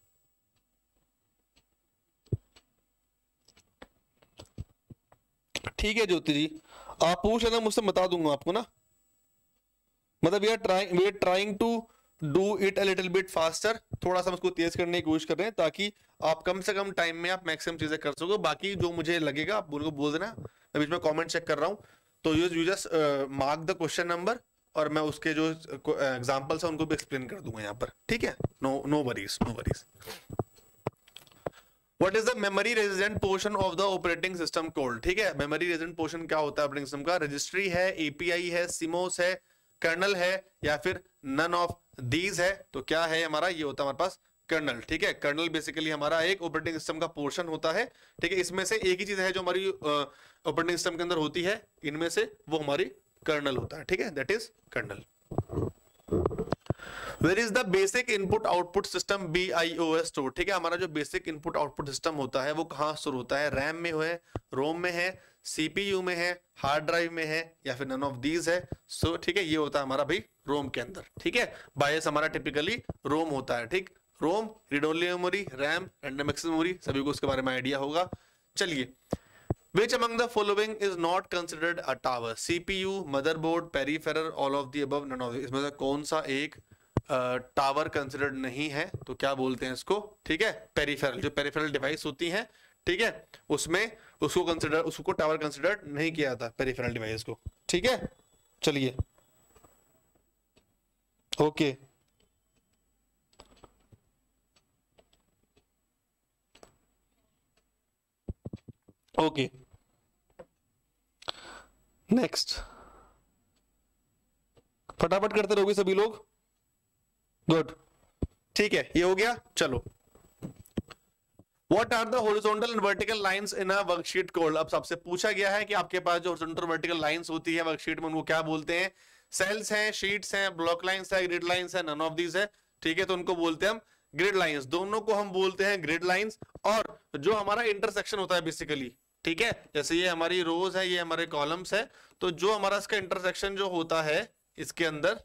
ठीक है ज्योति जी, आप पूछ लेना, मुझसे बता दूंगा आपको ना। मतलब we are trying we are trying to do it a little bit faster, थोड़ा सा उसको तेज करने की कोशिश कर रहे हैं ताकि आप कम से कम टाइम में आप मैक्सिमम चीजें कर सको। बाकी जो मुझे लगेगा आप उनको बोल देना, मैं बीच में कमेंट चेक कर रहा हूं, तो you you just mark the question number और मैं उसके जो एग्जांपल्स हैं उनको भी एक्सप्लेन कर दूंगा यहाँ पर, ठीक है। No no worries no worries. What is the memory resident portion of the operating system called? ठीक है, मेमोरी रेजिडेंट पोर्शन क्या होता है ऑपरेटिंग सिस्टम का? रजिस्ट्री है, एपीआई है, सिमोस है, कर्नल है, या फिर नन ऑफ दीज है। तो क्या है हमारा? ये होता है हमारे पास कर्नल, ठीक है। कर्नल बेसिकली हमारा एक ऑपरेटिंग सिस्टम का पोर्शन होता है, ठीक है। इसमें से एक ही चीज है जो हमारी ऑपरेटिंग सिस्टम के अंदर होती है, इनमें से वो हमारी कर्नल होता है, ठीक है, that is kernel. Where is the basic input output system B I O S stored, ठीक है। हमारा जो बेसिक इनपुट आउटपुट सिस्टम होता है वो कहाँ स्टोर होता है, रैम में है, रोम में है, सीपीयू में है, हार्ड ड्राइव में है, या फिर नन ऑफ दीज है। सो so, ठीक है, ये होता है हमारा भाई रोम के अंदर, ठीक है। बायस हमारा टिपिकली रोम होता है, ठीक। ROM, read only memory, RAM, random access memory, सभी को उसके बारे में आइडिया होगा। चलिए, Which among the following is not considered a tower? C P U, motherboard, peripheral, all of the above, none of the। इसमें से कौन सा एक टावर uh, कंसिडर्ड नहीं है, तो क्या बोलते हैं इसको, ठीक है, पेरिफेरल। जो पेरिफेरल डिवाइस होती है, ठीक है, उसमें उसको कंसिडर उसको टावर कंसिडर्ड नहीं किया जाता, पेरिफेरल डिवाइस को, ठीक है। चलिए, ओके, ओके, नेक्स्ट, फटाफट करते रहोगे सभी लोग, गुड, ठीक है, ये हो गया। चलो, What are the horizontal and vertical lines in a worksheet called? अब सबसे पूछा गया है कि आपके पास जो horizontal vertical lines होती है वर्कशीट में, उनको क्या बोलते हैं। सेल्स हैं, शीट्स हैं, ब्लॉक लाइंस है, ग्रिड लाइंस है, नन ऑफ दीज है, ठीक है। तो उनको बोलते हैं हम ग्रिड लाइंस, दोनों को हम बोलते हैं ग्रिड लाइंस। और जो हमारा इंटरसेक्शन होता है बेसिकली, ठीक है, जैसे ये हमारी रोज है, ये हमारे कॉलम्स है, तो जो हमारा इसका इंटरसेक्शन जो होता है इसके अंदर,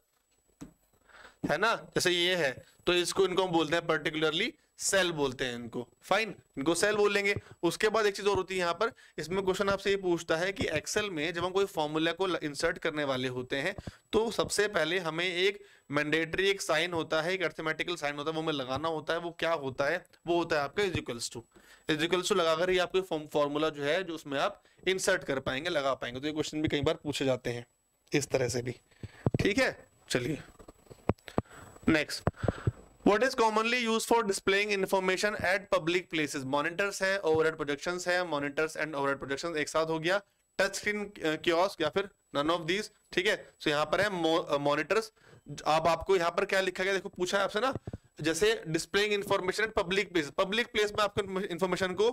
है ना, जैसे ये है, तो इसको इनको हम बोलते हैं पर्टिकुलरली सेल बोलते हैं इनको, फाइन, इनको सेल बोलेंगे। उसके बाद एक चीज और होती है यहाँ पर, इसमें क्वेश्चन आपसे ये पूछता है कि एक्सेल में जब हम कोई फॉर्मूला को इंसर्ट करने वाले होते हैं, तो सबसे पहले हमें एक मैंडेटरी एक साइन होता है, एक अर्थमेटिकल साइन होता है, वो हमें लगाना होता है। वो क्या होता है, वो होता है आपका is equals to. Is equals to लगाकर ही आपको फॉर्मूला जो है जो उसमें आप इंसर्ट कर पाएंगे, लगा पाएंगे। तो ये क्वेश्चन भी कई बार पूछे जाते हैं इस तरह से भी, ठीक है। चलिए, next, What is commonly used for displaying information at public places? Monitors है, overhead projections है, monitors and overhead projections एक साथ हो गया, टच स्क्रीन कियोस्क या फिर none of these, ठीक है। तो यहाँ पर है मॉनिटर्स। अब आपको यहाँ पर क्या लिखा गया, देखो पूछा है आपसे ना, जैसे displaying information at public place, public place में आपको इंफॉर्मेशन को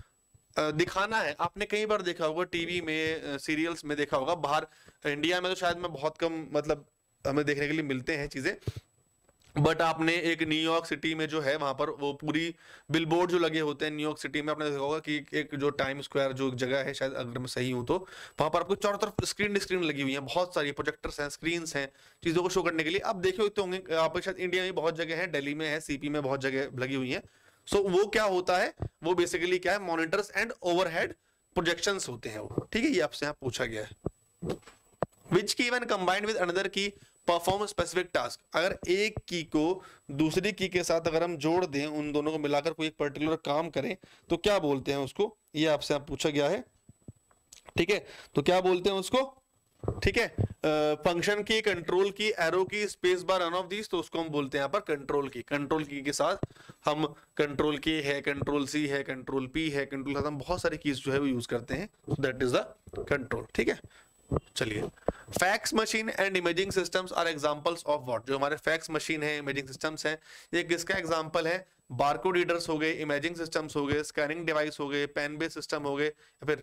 दिखाना है। आपने कई बार देखा होगा टीवी में, सीरियल्स में देखा होगा, बाहर इंडिया में तो शायद में बहुत कम मतलब हमें देखने के लिए मिलते हैं चीजें, बट आपने एक न्यूयॉर्क सिटी में जो है वहां पर वो पूरी बिलबोर्ड जो लगे होते हैं न्यूयॉर्क सिटी में, आपने देखा होगा कि एक जो टाइम स्क्वायर जो जगह है, शायद अगर मैं सही हूं तो, वहां पर आपको चारों तरफ स्क्रीन स्क्रीन लगी हुई है, बहुत सारी प्रोजेक्टर्स हैं, स्क्रीन्स हैं, चीजों को शो करने के लिए। आप देखे तो होंगे, आप शायद इंडिया में बहुत जगह है, दिल्ली में है, सीपी में बहुत जगह लगी हुई है। सो so, वो क्या होता है, वो बेसिकली क्या है, मॉनिटर्स एंड ओवरहेड प्रोजेक्शंस होते हैं वो, ठीक है। ये आपसे यहाँ पूछा गया है। Which key when combined with another key perform specific task, अगर एक की को दूसरी की के साथ अगर हम जोड़ दें, उन दोनों को मिलाकर कोई एक पर्टिकुलर काम करें, तो क्या बोलते हैं उसको, ये आपसे आप पूछा गया है, ठीक है। तो क्या बोलते हैं उसको, ठीक है, फंक्शन की, control key, arrow key, space bar, none of these, तो उसको हम बोलते हैं यहाँ पर कंट्रोल की। कंट्रोल की के साथ हम कंट्रोल की है, कंट्रोल सी है, कंट्रोल पी है, कंट्रोल के साथ हम बहुत सारी कीज जो है वो यूज करते हैं, दैट इज द कंट्रोल, ठीक है। चलिए, fax machine and imaging systems are examples of what, जो हमारे फैक्स मशीन है, इमेजिंग सिस्टम्स हैं, ये किसका एग्जांपल है, बारकोड रीडर्स हो गए, इमेजिंग सिस्टम्स हो गए, स्कैनिंग डिवाइस हो गए, पेन बेस्ड सिस्टम हो गए, या फिर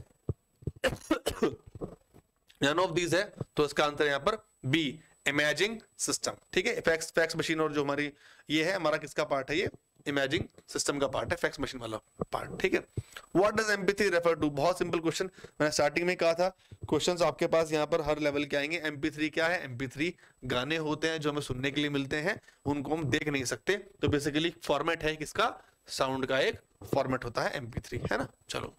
नन ऑफ दीज है। तो इसका आंसर यहाँ पर बी, इमेजिंग सिस्टम, ठीक है। फैक्स फैक्स मशीन और जो हमारी ये है, हमारा किसका पार्ट है, ये इमेजिंग सिस्टम का पार्ट है, फैक्स मशीन वाला पार्ट, ठीक है। What does M P three refer to, बहुत सिंपल क्वेश्चन, मैंने स्टार्टिंग में कहा था क्वेश्चंस आपके पास यहाँ पर हर लेवल के आएंगे। एम पी थ्री क्या है, एम पी थ्री गाने होते हैं जो हमें सुनने के लिए मिलते हैं, उनको हम देख नहीं सकते, तो बेसिकली फॉर्मेट है किसका, साउंड का एक फॉर्मेट होता है एम पी थ्री, है ना। चलो,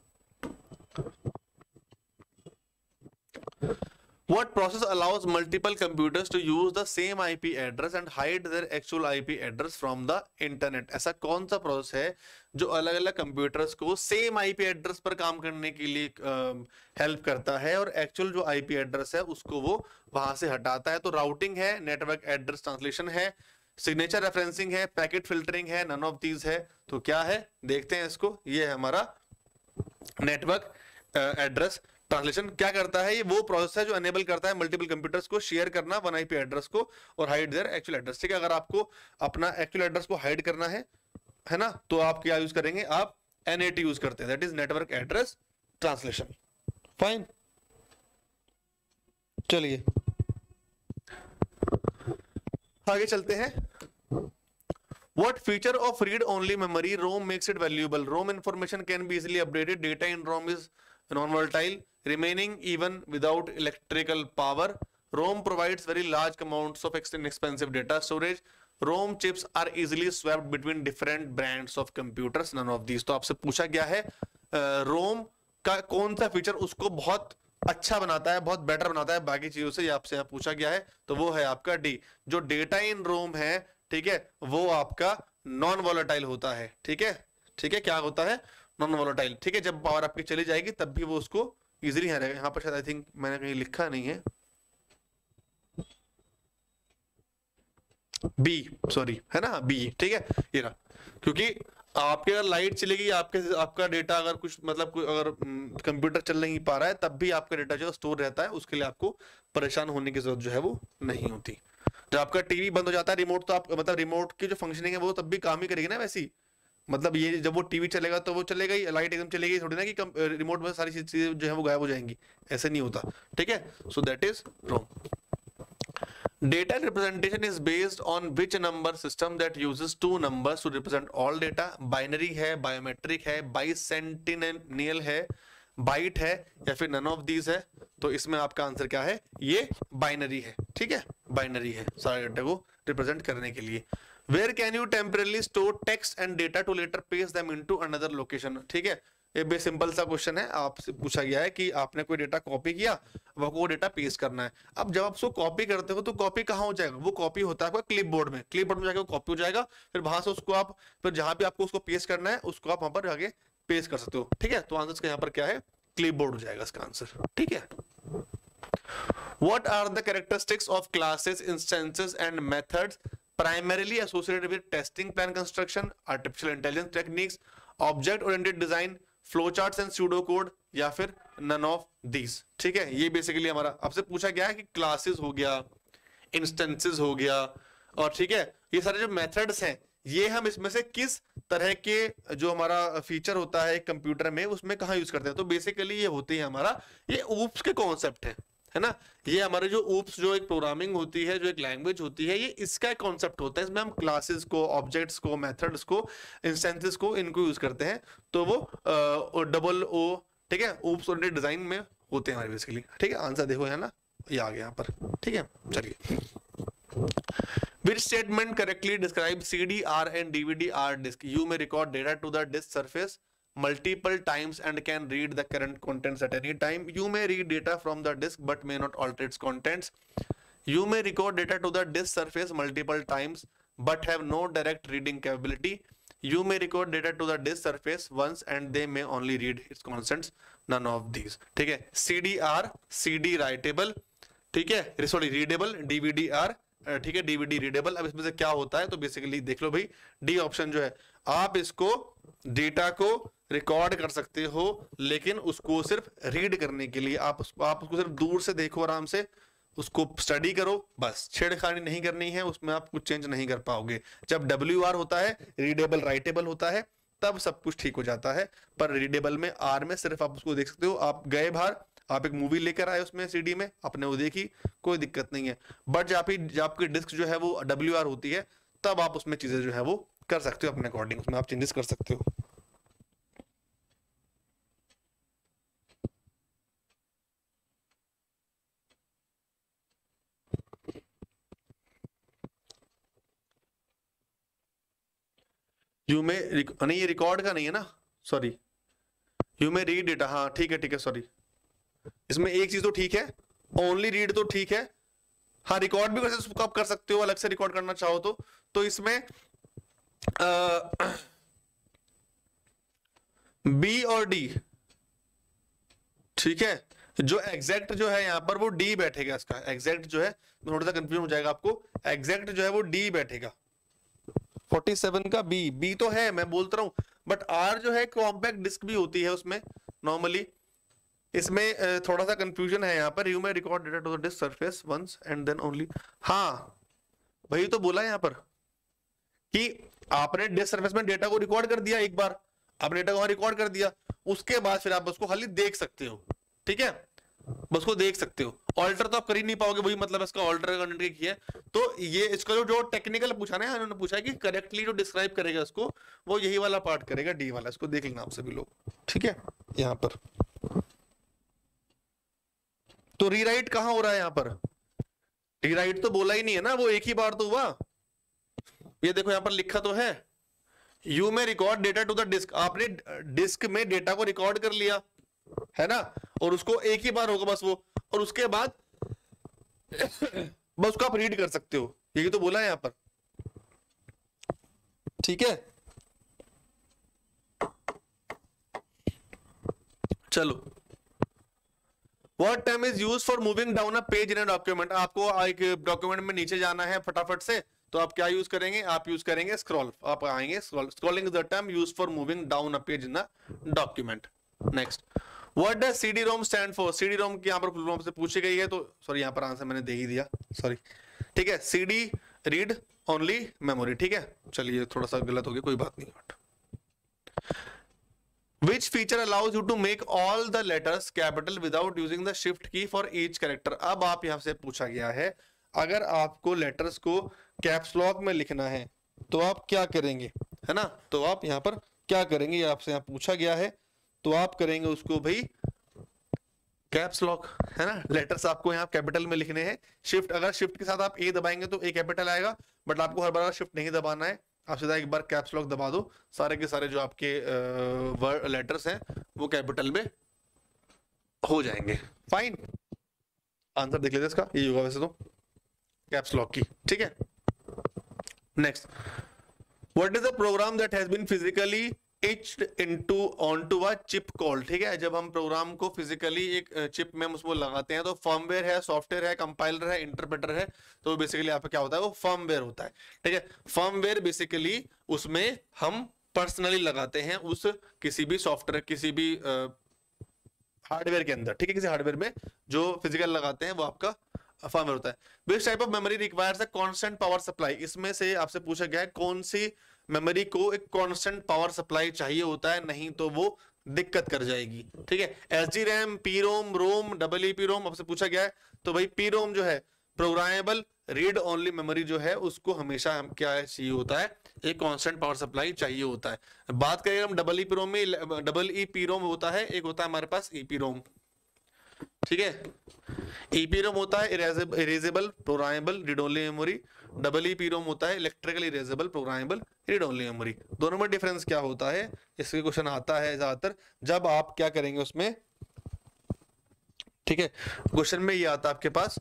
What process allows multiple computers to use the same I P address and hide their actual I P address from the internet? ऐसा कौन सा प्रोसेस है जो अलग अलग कंप्यूटर्स को सेम I P एड्रेस पर काम करने के लिए हेल्प uh, करता है और एक्चुअल जो I P एड्रेस है उसको वो वहां से हटाता है? तो राउटिंग है, नेटवर्क एड्रेस ट्रांसलेशन है, सिग्नेचर रेफरेंसिंग है, पैकेट फिल्टरिंग है, नन ऑफ दीज है। तो क्या है, देखते हैं इसको। ये है हमारा नेटवर्क एड्रेस ट्रांसलेशन क्या करता है, ये वो प्रोसेस है जो एनेबल करता है मल्टीपल कंप्यूटर्स को शेयर करना वन आईपी एड्रेस को और हाइड देयर एक्चुअल एड्रेस। ठीक है, अगर आपको अपना एक्चुअल एड्रेस को हाइड करना है है ना, तो आप क्या यूज करेंगे, आप एनएटी यूज करते हैं, that is network address translation. Fine, चलिए आगे चलते हैं। What feature of read-only memory ROM makes it valuable? ROM information can be easily updated. Data in ROM is non-volatile, remaining even without electrical power. ROM provides very large amounts of inexpensive data storage. ROM chips are easily swapped between different brands of computers. None of these. तो आपसे पूछा गया है ROM का कौन सा feature उसको बहुत अच्छा बनाता है, बहुत बेटर बनाता है बाकी चीजों से, ये आपसे यहाँ पूछा गया है, तो वो है आपका डी। जो डेटा इन रोम है, ठीक है, वो आपका नॉन वॉलेटाइल होता है। ठीक है, ठीक है, क्या होता है, नॉन वॉलेटाइल। ठीक है, जब पावर आपकी चली जाएगी तब भी वो उसको इजीली यहाँ रहेगा। यहाँ पर शायद आई थिंक मैंने कहीं लिखा नहीं है, बी सॉरी, है ना, बी। ठीक है, ये रहा, क्योंकि आपके अगर लाइट चलेगी, आपके आपका डेटा अगर कुछ मतलब कोई अगर कंप्यूटर चल नहीं पा रहा है तब भी आपका डेटा जो स्टोर रहता है, उसके लिए आपको परेशान होने की जरूरत जो है वो नहीं होती। जब आपका टीवी बंद हो जाता है रिमोट, तो आप मतलब रिमोट की जो फंक्शनिंग है वो तब भी काम ही करेगी ना वैसी। मतलब ये जब वो टीवी चलेगा तो वो चलेगा ही, लाइट एकदम चलेगी थोड़ी ना कि रिमोट में सारी चीजें जो है वो गायब हो जाएंगी, ऐसे नहीं होता। ठीक है, so that is wrong. Data representation is based on which number system that uses two numbers to represent all data? Binary है, biometric है, bicentennial है, बाइट है, या फिर none of these है? तो इसमें आपका आंसर क्या है, ये बाइनरी है। ठीक है, बाइनरी है सारे डेटा को रिप्रेजेंट करने के लिए। Where can you temporarily store text and data to later paste them into another location? ठीक है, ये बे सिंपल सा क्वेश्चन है, आपसे पूछा गया है कि आपने कोई डेटा कॉपी किया, वो को डेटा पेस्ट करना है। अब जब आप उसको कॉपी करते हो तो कॉपी कहाँ हो जाएगा, वो कॉपी होता है आपका क्लिपबोर्ड में, क्लिपबोर्ड में जाके वो कॉपी हो जाएगा, फिर वहां से उसको आप फिर जहां भी आपको उसको पेस्ट करना है उसको आप वहां पर आगे पेस्ट कर सकते हो। ठीक है, तो आंसर यहाँ पर क्या है, क्लिपबोर्ड हो जाएगा इसका आंसर। ठीक है, What are the characteristics of classes, instances and methods primarily associated with testing plan construction, artificial intelligence techniques, object oriented design, flowcharts and pseudocode, या फिर none of these? ठीक है, ये बेसिकली हमारा आपसे पूछा गया है कि क्लासेस हो गया, इंस्टेंसेस हो गया, और ठीक है ये सारे जो मेथड्स हैं ये हम इसमें से किस तरह के जो हमारा फीचर होता है कंप्यूटर में उसमें कहाँ यूज करते हैं। तो बेसिकली ये होती है हमारा ये ऊप्स के कॉन्सेप्ट है है ना, ये हमारे जो ऊप्स जो एक प्रोग्रामिंग होती है, जो एक लैंग्वेज होती है, ये इसका एक कॉन्सेप्ट होता है। इसमें हम क्लासेस को, ऑब्जेक्ट्स को, मेथड्स को, इंस्टेंसेस को, इनको यूज करते हैं। तो वो डबल ओ, ठीक है, ऊप्स और डिजाइन में होते हैं हमारे बेसिकली। ठीक है, आंसर देखो है ना, ये आ गया यहाँ पर। ठीक है, चलिए, which statement correctly describes C D R and D V D R disk? You may record data to the disk surface multiple times and can read the current contents at any time. You may read data from the disk but may not alter its contents. You may record data to the disk surface multiple times but have no direct reading capability. You may record data to the disk surface once and they may only read its contents. None of these. ठीक है, C D R, C D writable, ठीक है, sorry readable, D V D R, ठीक है, DVD readable. अब इसमें से क्या होता है, तो बेसिकली देख लो भाई, डी ऑप्शन जो है, आप इसको डेटा को रिकॉर्ड कर सकते हो लेकिन उसको सिर्फ रीड करने के लिए, आप उसको आप उसको सिर्फ दूर से देखो, आराम से उसको स्टडी करो, बस छेड़खानी नहीं करनी है, उसमें आप कुछ चेंज नहीं कर पाओगे। जब डब्ल्यू आर होता है, रीडेबल राइटेबल होता है, तब सब कुछ ठीक हो जाता है। पर रीडेबल में, आर में सिर्फ आप उसको देख सकते हो, आप गए बाहर, आप एक मूवी लेकर आए उसमें सीडी में, आपने वो देखी, कोई दिक्कत नहीं है। बट जब जब आपकी डिस्क जो है वो डब्ल्यू आर होती है, तब आप उसमें चीजें जो है वो कर सकते हो अपने अकॉर्डिंग, उसमें आप चेंजेस कर सकते हो। यू में नहीं, ये रिकॉर्ड का नहीं है ना, sorry, you may read data, हाँ ठीक है ठीक है, सॉरी, इसमें एक चीज तो ठीक है, ओनली रीड तो ठीक है, हाँ रिकॉर्ड भी वैसे आप कर सकते हो, अलग से रिकॉर्ड करना चाहो तो। तो इसमें बी और डी, ठीक है, जो एग्जैक्ट जो है यहाँ पर वो डी बैठेगा, इसका एग्जैक्ट जो है, थोड़ा सा कंफ्यूजन हो जाएगा आपको, एग्जैक्ट जो है वो डी बैठेगा, सैंतालीस का बी, बी तो है मैं बोलता रहा हूं, बट आर जो है कॉम्पैक्ट डिस्क भी होती है उसमें नॉर्मली, इसमें थोड़ा सा कंफ्यूजन है यहाँ पर, you may record data to the disk surface once and then only. हाँ वही तो बोला यहाँ पर कि आपने डिस्क सरफेस में डेटा को रिकॉर्ड कर दिया, एक बार आपने डेटा को रिकॉर्ड कर दिया, उसके बाद फिर आप उसको खाली देख सकते हो, ठीक है, बस को देख सकते हो, ऑल्टर तो आप कर ही नहीं पाओगे, वही मतलब इसका ऑल्टर कंटेंट किया है। तो ये इसका जो जो टेक्निकल पूछा ना, उन्होंने पूछा कि करेक्टली जो डिस्क्राइब करेगा इसको, वो यही वाला पार्ट करेगा, डी वाला, इसको देख लेना आप सभी लोग, ठीक है। यहां पर तो रीराइट कहां हो रहा है, यहां पर रीराइट तो बोला ही नहीं है ना, वो एक ही बार तो हुआ। ये देखो यहां पर लिखा तो है, you may record data to the disk, आपने डिस्क में डेटा को रिकॉर्ड कर लिया है ना, और उसको एक ही बार होगा बस वो, और उसके बाद बस उसको आप रीड कर सकते हो, यही तो बोला है यहां पर, ठीक है। चलो, What term is used for moving down a page in a document? आपको एक डॉक्यूमेंट में नीचे जाना है फटाफट से, तो आप क्या यूज करेंगे, आप यूज करेंगे स्क्रॉल, आप आएंगे scroll, scrolling is the term used for moving down a page in a document. Next, what does CD ROM stand for? CD ROM की यहाँ पर फुल फॉर्म से पूछी गई है, तो सॉरी यहाँ पर आंसर मैंने दे ही दिया, सॉरी, ठीक है, सीडी रीड ओनली मेमोरी, ठीक है। चलिए थोड़ा सा गलत हो गया, कोई बात नहीं। Which feature allows you to make all the letters capital without using the shift key for each character? अब आप यहां से पूछा गया है, अगर आपको लेटर्स को कैप्स लॉक में लिखना है तो आप क्या करेंगे, है ना, तो आप यहां पर क्या करेंगे, ये आपसे यहां पूछा गया है, तो आप करेंगे उसको भाई कैप्स लॉक, है ना, लेटर्स आपको यहाँ कैपिटल में लिखने हैं। शिफ्ट, अगर शिफ्ट के साथ आप ए दबाएंगे तो ए कैपिटल आएगा, बट आपको हर बार शिफ्ट नहीं दबाना है, आप सीधा एक बार कैप्स लॉक दबा दो, सारे के सारे जो आपके वर्ड लेटर्स हैं वो कैपिटल में हो जाएंगे। फाइन, आंसर देख लेते इसका, ये होगा वैसे तो कैप्स लॉक की, ठीक है। Next, what is the program that has been physically etched into onto a chip call? ठीक है, जब हम प्रोग्राम को फिजिकली एक चिप में उसको लगाते हैं तो फर्मवेयर है, सॉफ्टवेयर है, कंपाइलर है, इंटरप्रेटर है, तो बेसिकली आपका क्या होता है, वो फर्मवेयर होता है, ठीक है। फर्मवेयर बेसिकली उसमें हम पर्सनली लगाते हैं उस किसी भी सॉफ्टवेयर, किसी भी हार्डवेयर के अंदर, ठीक है, किसी हार्डवेयर में जो फिजिकल लगाते हैं वो आपका फर्मवेयर होता है। Which type of memory requires a constant power supply? इसमें से आपसे पूछा गया है कौन सी मेमोरी को एक कांस्टेंट पावर सप्लाई चाहिए होता है, नहीं तो वो दिक्कत कर जाएगी, ठीक है। SD RAM, P ROM, ROM, double E P ROM आपसे पूछा गया है, तो भाई पी रोम जो है प्रोग्रामेबल रीड ओनली मेमोरी जो है उसको हमेशा हम क्या चाहिए होता है, एक कांस्टेंट पावर सप्लाई चाहिए होता है। बात करें हम डबल ई पी रोम में, डबल ई पी रोम होता है, एक होता है हमारे पास ई पी रोम, ठीक है। ईपीरोम होता है erasable programmable read only memory, double EPROM होता है electrical erasable programmable read only memory. दोनों में डिफरेंस क्या होता है, इसके क्वेश्चन आता है ज्यादातर जब आप क्या करेंगे उसमें, ठीक है, क्वेश्चन में ये आता है आपके पास,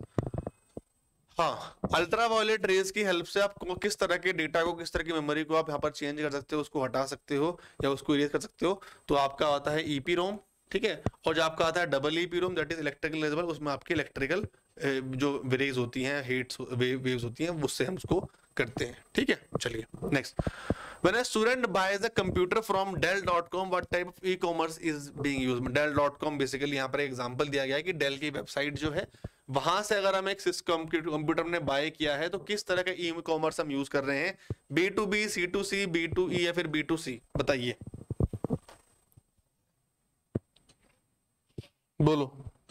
हाँ, अल्ट्रा वायलेट रेज की हेल्प से आप किस तरह के डेटा को, किस तरह की मेमोरी को आप यहाँ पर चेंज कर सकते हो, उसको हटा सकते हो या उसको इरेज कर सकते हो, तो आपका आता है ईपीरोम, ठीक है। और जो आपका आता है double E P ROM that is electrical erasable, उसमें आपकी इलेक्ट्रिकल जो रेज होती हैं, हीट्स वेव्स होती हैं, उससे हम उसको करते हैं, ठीक है। चलिए next, when a student buys a computer from Dell dot com what type of e commerce is being used? Dell dot com basically यहाँ पर एग्जांपल दिया गया है कि डेल की वेबसाइट जो है वहां से अगर हम एक कंप्यूटर ने बाय किया है तो किस तरह का ई कॉमर्स हम यूज कर रहे हैं, B to B, C to C, B to E या फिर बी टू सी, बताइए, बोलो।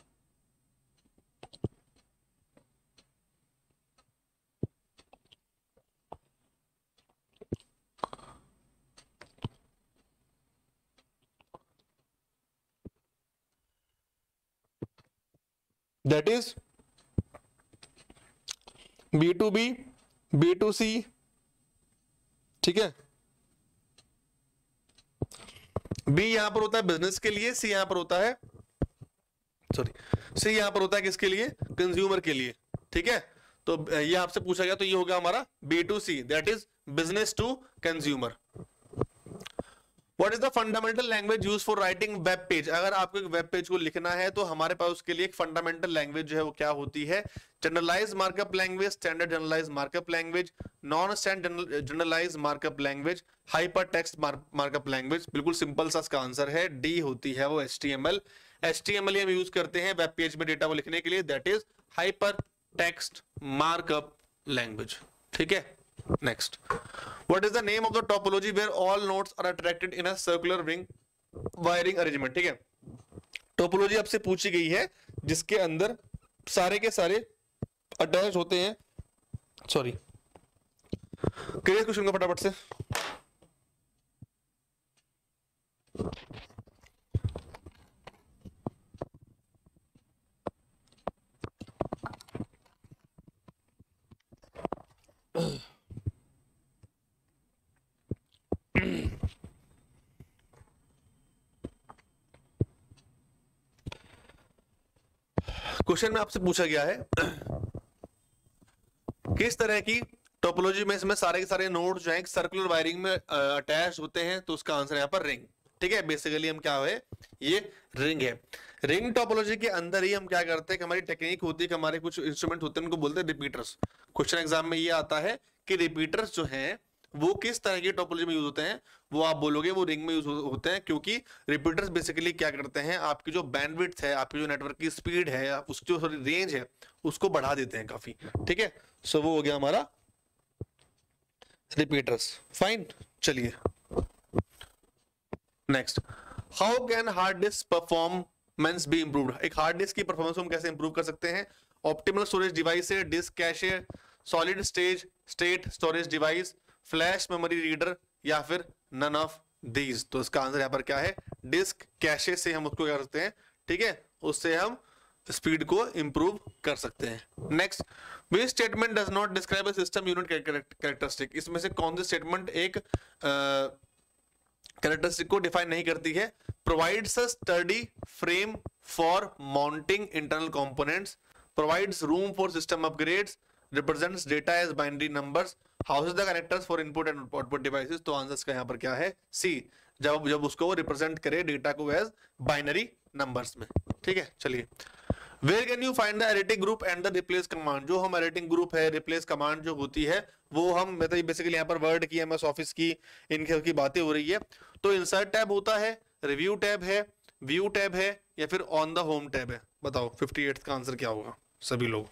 That is B to B, B to C, ठीक है। बी यहां पर होता है बिजनेस के लिए, सी यहां पर होता है, सॉरी, सी यहां पर होता है किसके लिए, कंज्यूमर के लिए, ठीक है। तो ये आपसे पूछा गया, तो ये होगा हमारा B to C, that is business to consumer. What is the fundamental language use for writing web page? अगर आपको एक वेब पेज को लिखना है तो हमारे पास उसके लिए एक फंडामेंटल लैंग्वेज जो है वो क्या होती है, generalize markup language, standard generalize markup language, non standard generalize markup language, hyper text markup language. बिल्कुल सिंपल सा इसका आंसर है डी होती है वो H T M L HTML हम यूज करते हैं वेब पेज में डेटा को लिखने के लिए, that is hyper text markup language. ठीक है, next, what is the name of the topology where all nodes are attracted in a circular ring wiring arrangement. ठीक है, टोपोलॉजी आपसे पूछी गई है जिसके अंदर सारे के सारे अटैच होते हैं। सॉरी, क्लियर क्वेश्चन का फटाफट से। क्वेश्चन में आपसे पूछा गया है किस तरह की टोपोलॉजी में इसमें सारे के सारे नोड जो है सर्कुलर वायरिंग में अटैच होते हैं, तो उसका आंसर यहाँ पर रिंग। ठीक है, बेसिकली हम क्या है, ये रिंग है। रिंग टोपोलॉजी के अंदर ही हम क्या करते हैं कि हमारी टेक्निक होती है कि हमारे कुछ इंस्ट्रूमेंट होते हैं, उनको बोलते हैं रिपीटर्स। क्वेश्चन एग्जाम में ये आता है कि रिपीटर्स जो हैं वो किस तरह की टोपोलॉजी में यूज होते हैं, वो आप बोलोगे वो रिंग में यूज होते हैं, क्योंकि रिपीटर्स बेसिकली क्या करते हैं, आपकी जो बैंडविड्थ है, आपकी जो नेटवर्क की स्पीड है, उसकी जो रेंज है उसको बढ़ा देते हैं काफी। ठीक है, सो वो हो गया हमारा रिपीटर्स। फाइन, चलिए next, how can hard disk performance be improved. एक हार्ड डिस्क की परफॉर्मेंस को हम कैसे इंप्रूव कर सकते हैं। ऑप्टिमल स्टोरेज डिवाइस है, disk cache, solid stage state storage device, flash memory reader, या फिर नन ऑफ दीज। तो इसका आंसर यहाँ पर क्या है, डिस्क कैशे से हम उसको क्या कर सकते हैं। ठीक है, उससे हम स्पीड को इंप्रूव कर सकते हैं। Next, which statement does not describe a system unit characteristic. इसमें से कौन सी स्टेटमेंट एक कैरेक्टरिस्टिक को डिफाइन नहीं करती है। Provides a study frame for mounting internal components, provides room for system upgrades, represents data as binary numbers, houses the connectors for input and output devices. तो आंसर का यहाँ पर क्या है, सी, जब जब उसको रिप्रेजेंट करे डेटा को एज बाइनरी नंबर्स में। ठीक है, चलिए, where can you find the editing group and the replace command. जो हम एडिटिंग ग्रुप है, रिप्लेस कमांड जो होती है, वो हम मतलब बेसिकली यहाँ पर वर्ड की, एमएस ऑफिस की, इनके की बातें हो रही है। तो इंसर्ट टैब होता है, रिव्यू टैब है, व्यू टैब है, या फिर ऑन द होम टैब है। बताओ अट्ठावन का आंसर क्या होगा सभी लोग।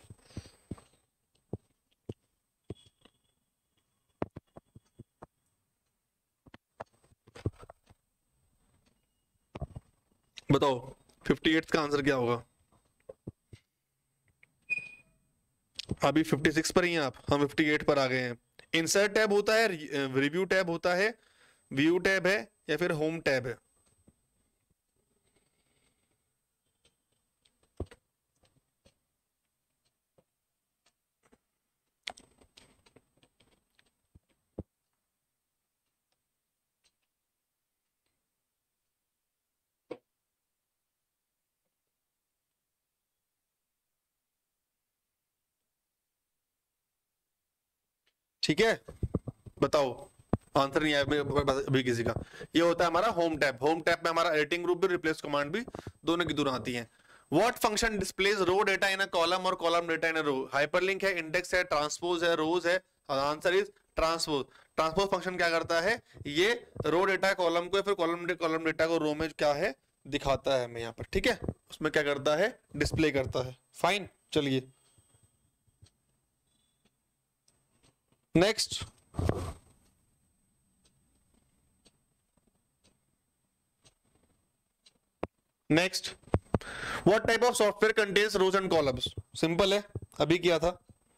बताओ अट्ठावन का आंसर क्या होगा। अभी छप्पन पर ही हैं आप, हम अट्ठावन पर आ गए हैं। इंसर्ट टैब होता है, रिव्यू टैब होता है, व्यू टैब है, या फिर होम टैब है। ठीक है, बताओ, आंसर नहीं आया अभी किसी का। ये होता है हमारा होम टैब। होम टैब में हमारा एडिटिंग ग्रुप भी, रिप्लेस कमांड भी, दोनों की दोनों आती हैं। What function displays row data in a column और column data in a row. Hyperlink है, इंडेक्स है, ट्रांसपोज है, रोज है। Answer is transpose. Transpose function क्या करता है, ये रो डेटा कॉलम को या फिर कॉलम कॉलम डेटा को रो में क्या है दिखाता है हमें यहाँ पर। ठीक है, उसमें क्या करता है, डिस्प्ले करता है। फाइन, चलिए next, next, what type of software contains rows and columns. Simple है, अभी किया था।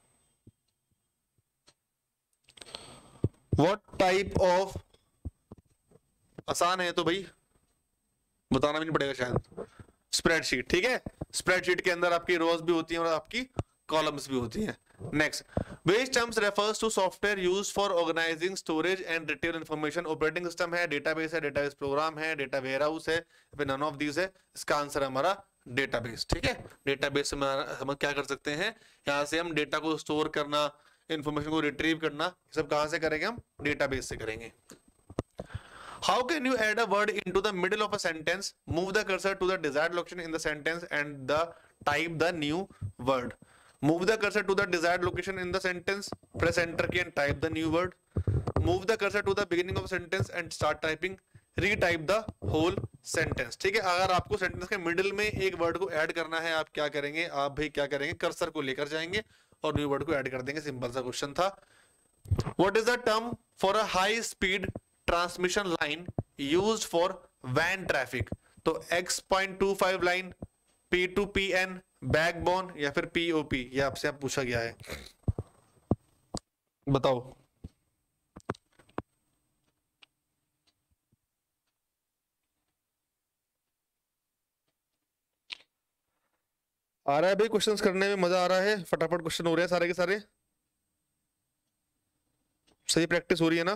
व्हाट टाइप ऑफ, आसान है तो भाई बताना भी नहीं पड़ेगा शायद। स्प्रेडशीट। ठीक है, स्प्रेडशीट के अंदर आपकी रोज भी होती हैं और आपकी कॉलम्स भी होती हैं। Next, which terms refers to software used for organizing storage and retrieval information। Operating system है, डेटाबेस है, डेटाबेस प्रोग्राम है, डेटा वेयरहाउस है, फिर नन ऑफ दीज है। इसका आंसर हमारा डेटाबेस। ठीक है, डेटाबेस में हम क्या कर सकते हैं, यहाँ से हम डेटा को स्टोर करना, इंफॉर्मेशन को रिट्रीव करना, सब कहां से करेंगे, हम डेटाबेस से करेंगे। How can you add a word into the middle of a sentence? Move the cursor to the desired location in the sentence and the type the new word. Move the cursor to the desired location in the sentence, press enter key and type the new word. Move the cursor to the beginning of a sentence and start typing. Retype the whole sentence. ठीक है, अगर आपको sentence के middle में एक word को add करना है, आप क्या करेंगे, आप भाई क्या करेंगे, कर्सर को लेकर जाएंगे और न्यू वर्ड को ऐड कर देंगे। सिंपल सा क्वेश्चन था। What is the term for a high speed transmission line used for वैन ट्रैफिक? तो X point two five line, P to P N, backbone या फिर पीओपी, ये आपसे आप पूछा गया है, बताओ। आ रहा है भाई, क्वेश्चंस करने में मजा आ रहा है, फटाफट क्वेश्चन हो रहे हैं सारे के सारे, सही प्रैक्टिस हो रही है ना?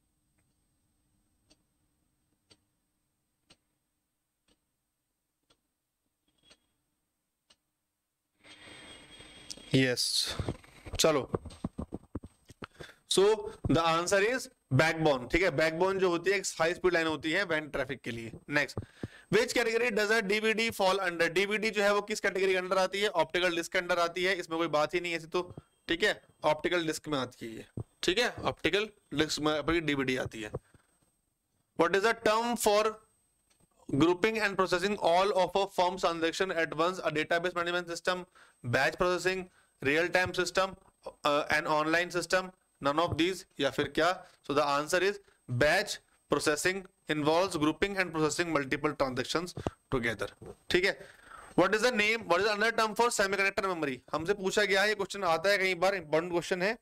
यस, चलो। So the answer is backbone. ठीक है, बैकबोन जो होती है एक हाई स्पीड लाइन होती है वैन ट्रैफिक के लिए। Next, which category does a DVD fall under? DVD जो है वो किस कैटेगरी के अंडर आती है? ऑप्टिकल डिस्क के अंडर आती है, इसमें कोई बात ही नहीं है ऐसी तो। ठीक है, ऑप्टिकल डिस्क में आती है। ठीक है, ऑप्टिकल डिस्क में डीवीडी आती है। What is the term for grouping and processing all of a firm's transaction at once? A database management system, batch processing, real time system, uh, an online system, none of these, या फिर क्या? So the answer is batch processing involves grouping and processing multiple transactions together. ठीक है, what is the name, what is the another term for semiconductor memory? हमसे पूछा गया है, ये क्वेश्चन आता है कई बार, इंपॉर्टेंट क्वेश्चन है।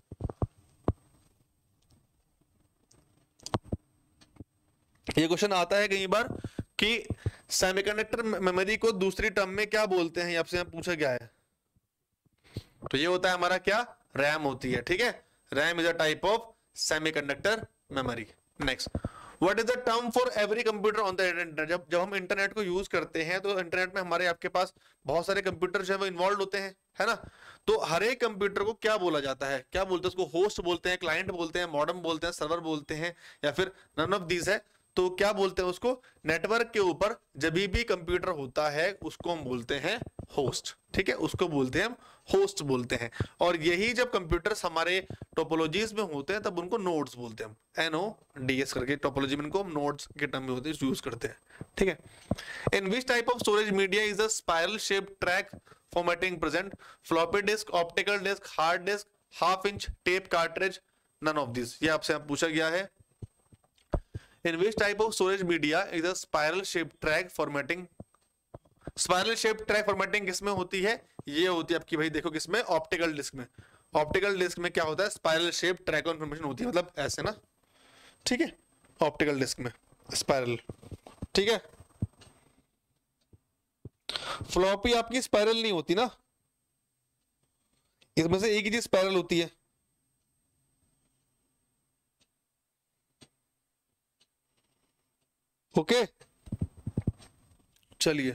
ये क्वेश्चन आता है कई बार कि सेमीकंडक्टर मेमोरी को दूसरी टर्म में क्या बोलते हैं, आपसे यहाँ पूछा गया है। तो ये होता है हमारा क्या, रैम होती है। ठीक है, RAM is a type of semiconductor memory. Next, what is the term for every computer on the internet? जब जब हम इंटरनेट को यूज करते हैं तो इंटरनेट में हमारे आपके पास बहुत सारे कंप्यूटर जो है वो इन्वॉल्व होते हैं, है ना? तो हर एक कंप्यूटर को क्या बोला जाता है, क्या बोलते हैं उसको? होस्ट बोलते हैं, क्लाइंट बोलते हैं, मॉडेम बोलते हैं, सर्वर बोलते हैं, या फिर नन ऑफ दीज है? तो क्या बोलते हैं उसको? नेटवर्क के ऊपर जब भी कंप्यूटर होता है उसको हम बोलते हैं होस्ट। ठीक है, उसको बोलते हैं हम होस्ट बोलते हैं। और यही जब कंप्यूटर्स हमारे टोपोलॉजीज में होते हैं तब उनको नोड्स बोलते हैं हम, एन ओ डी एस करके टोपोलॉजी में इनको हम नोड्स के टर्म में होते हैं, यूज करते हैं। ठीक है, in which type of storage media is a spiral shape track formatting present? Floppy disk, optical disk, hard disk, half inch tape cartridge, none of this, ये आपसे पूछा गया है। In which type of storage media is a spiral shaped track formatting? Spiral shape track formatting किसमें होती है? ये होती है आपकी भाई, देखो किसमें, ऑप्टिकल डिस्क में। ऑप्टिकल डिस्क में क्या होता है? स्पाइरल शेप ट्रैक इन्फॉर्मेशन होती है, मतलब ऐसे ना। ठीक है, ऑप्टिकल डिस्क में स्पाइरल। ठीक है, फ्लॉपी आपकी स्पाइरल नहीं होती ना, इसमें से एक ही चीज स्पाइरल होती है। ओके, चलिए।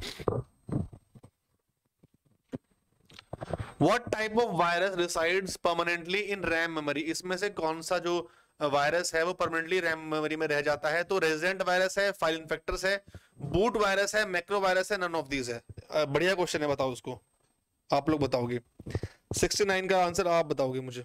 What type of virus resides permanently in RAM memory? इसमें से कौन सा जो वायरस है वो परमानेंटली रैम मेमोरी में रह जाता है? तो रेजिडेंट वायरस है, फाइल इन्फेक्टर्स है, बूट वायरस है, मैक्रो वायरस है, नन ऑफ दीज है। बढ़िया क्वेश्चन है, बताओ उसको, आप लोग बताओगे। सिक्सटी नाइन का आंसर आप बताओगे मुझे।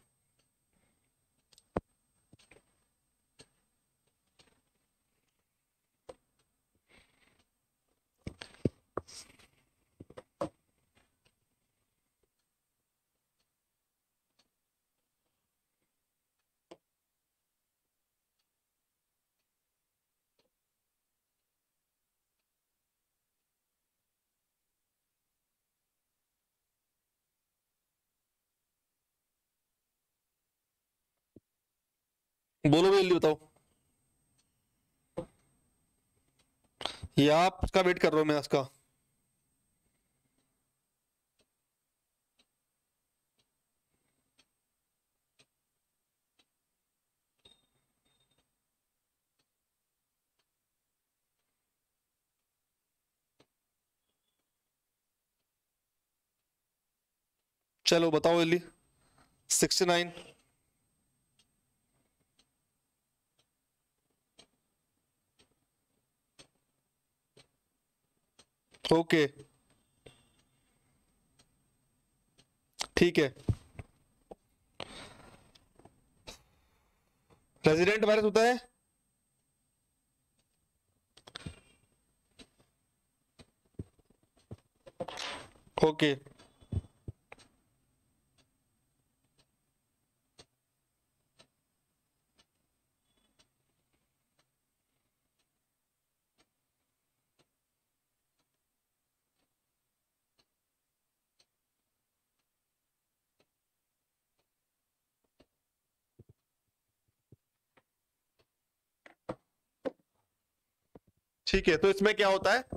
बोलो भाई, जल्दी बताओ। ये आपका वेट कर रहा हूं मैं इसका। चलो बताओ जल्दी। Sixty nine. ओके, ठीक है। रेजिडेंट वायरस होता है ओके ठीक है, तो इसमें क्या होता है,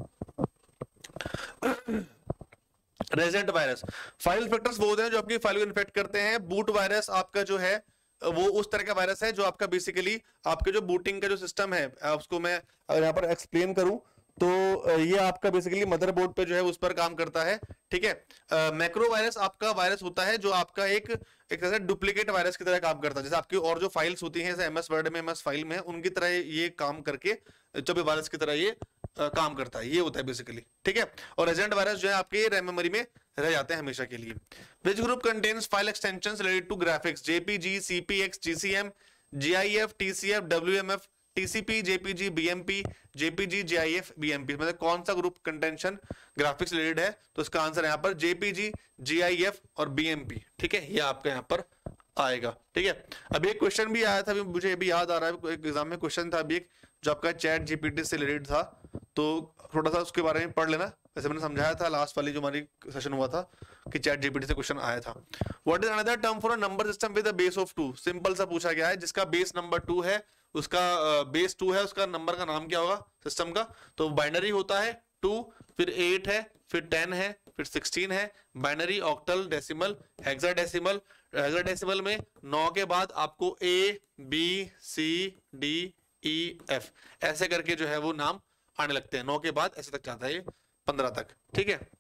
रेजिडेंट वायरस, फाइल इन्फेक्टर्स वो होते हैं जो आपकी फाइल को इन्फेक्ट करते हैं। बूट वायरस आपका जो है वो उस तरह का वायरस है जो आपका बेसिकली आपके जो बूटिंग का जो सिस्टम है, उसको मैं अगर यहाँ पर एक्सप्लेन करूं तो ये आपका बेसिकली मदरबोर्ड पे जो है उस पर काम करता है। ठीक है, मैक्रो वायरस आपका वायरस होता है जो आपका एक एक तरह से डुप्लीकेट वायरस की तरह काम करता है, जैसे आपकी और जो फाइल्स होती हैं जैसे एमएस वर्ड में, एमएस फाइल में, उनकी तरह ये काम करके जब वायरस की तरह ये आ, काम करता है, ये होता है बेसिकली। ठीक है, और रेजिडेंट वायरस जो है आपके रैम मेमोरी में रह जाते हैं हमेशा के लिए। Which group contains file extensions related to graphics, JPG, CPX, GCM, GIF, TCF, WMF, TCP, JPG, BMP, JPG, GIF, BMP, मतलब कौन सा ग्रुप कंटेंशन ग्राफिक्स रिलेटेड है, तो इसका आंसर यहाँ पर जेपीजी, जीआईएफ और बीएमपी। ठीक है, ये आपका यहाँ पर आएगा। ठीक है, अभी एक क्वेश्चन भी आया था, अभी मुझे अभी याद आ रहा है, एक एग्जाम में क्वेश्चन था अभी एक जो आपका चैट जीपीटी से रिलेटेड था, तो थोड़ा सा उसके बारे में पढ़ लेना। वैसे मैंने समझाया था लास्ट वाली जो हमारी सेशन हुआ था कि चैट जीपीटी से क्वेश्चन आया था। What is another term for a number system with a base of two, simple सा पूछा गया है, जिसका बेस नंबर टू है, उसका बेस टू है, उसका नंबर का नाम क्या होगा सिस्टम का, तो बाइनरी होता है टू, फिर एट है, फिर टेन है, फिर सिक्सटीन है, binary, octal, decimal, hexadecimal. Hexadecimal में नौ के बाद आपको A B C D E F ऐसे करके जो है वो नाम आने लगते हैं, नौ के बाद ऐसे तक जाता है ये पंद्रह तक। ठीक है,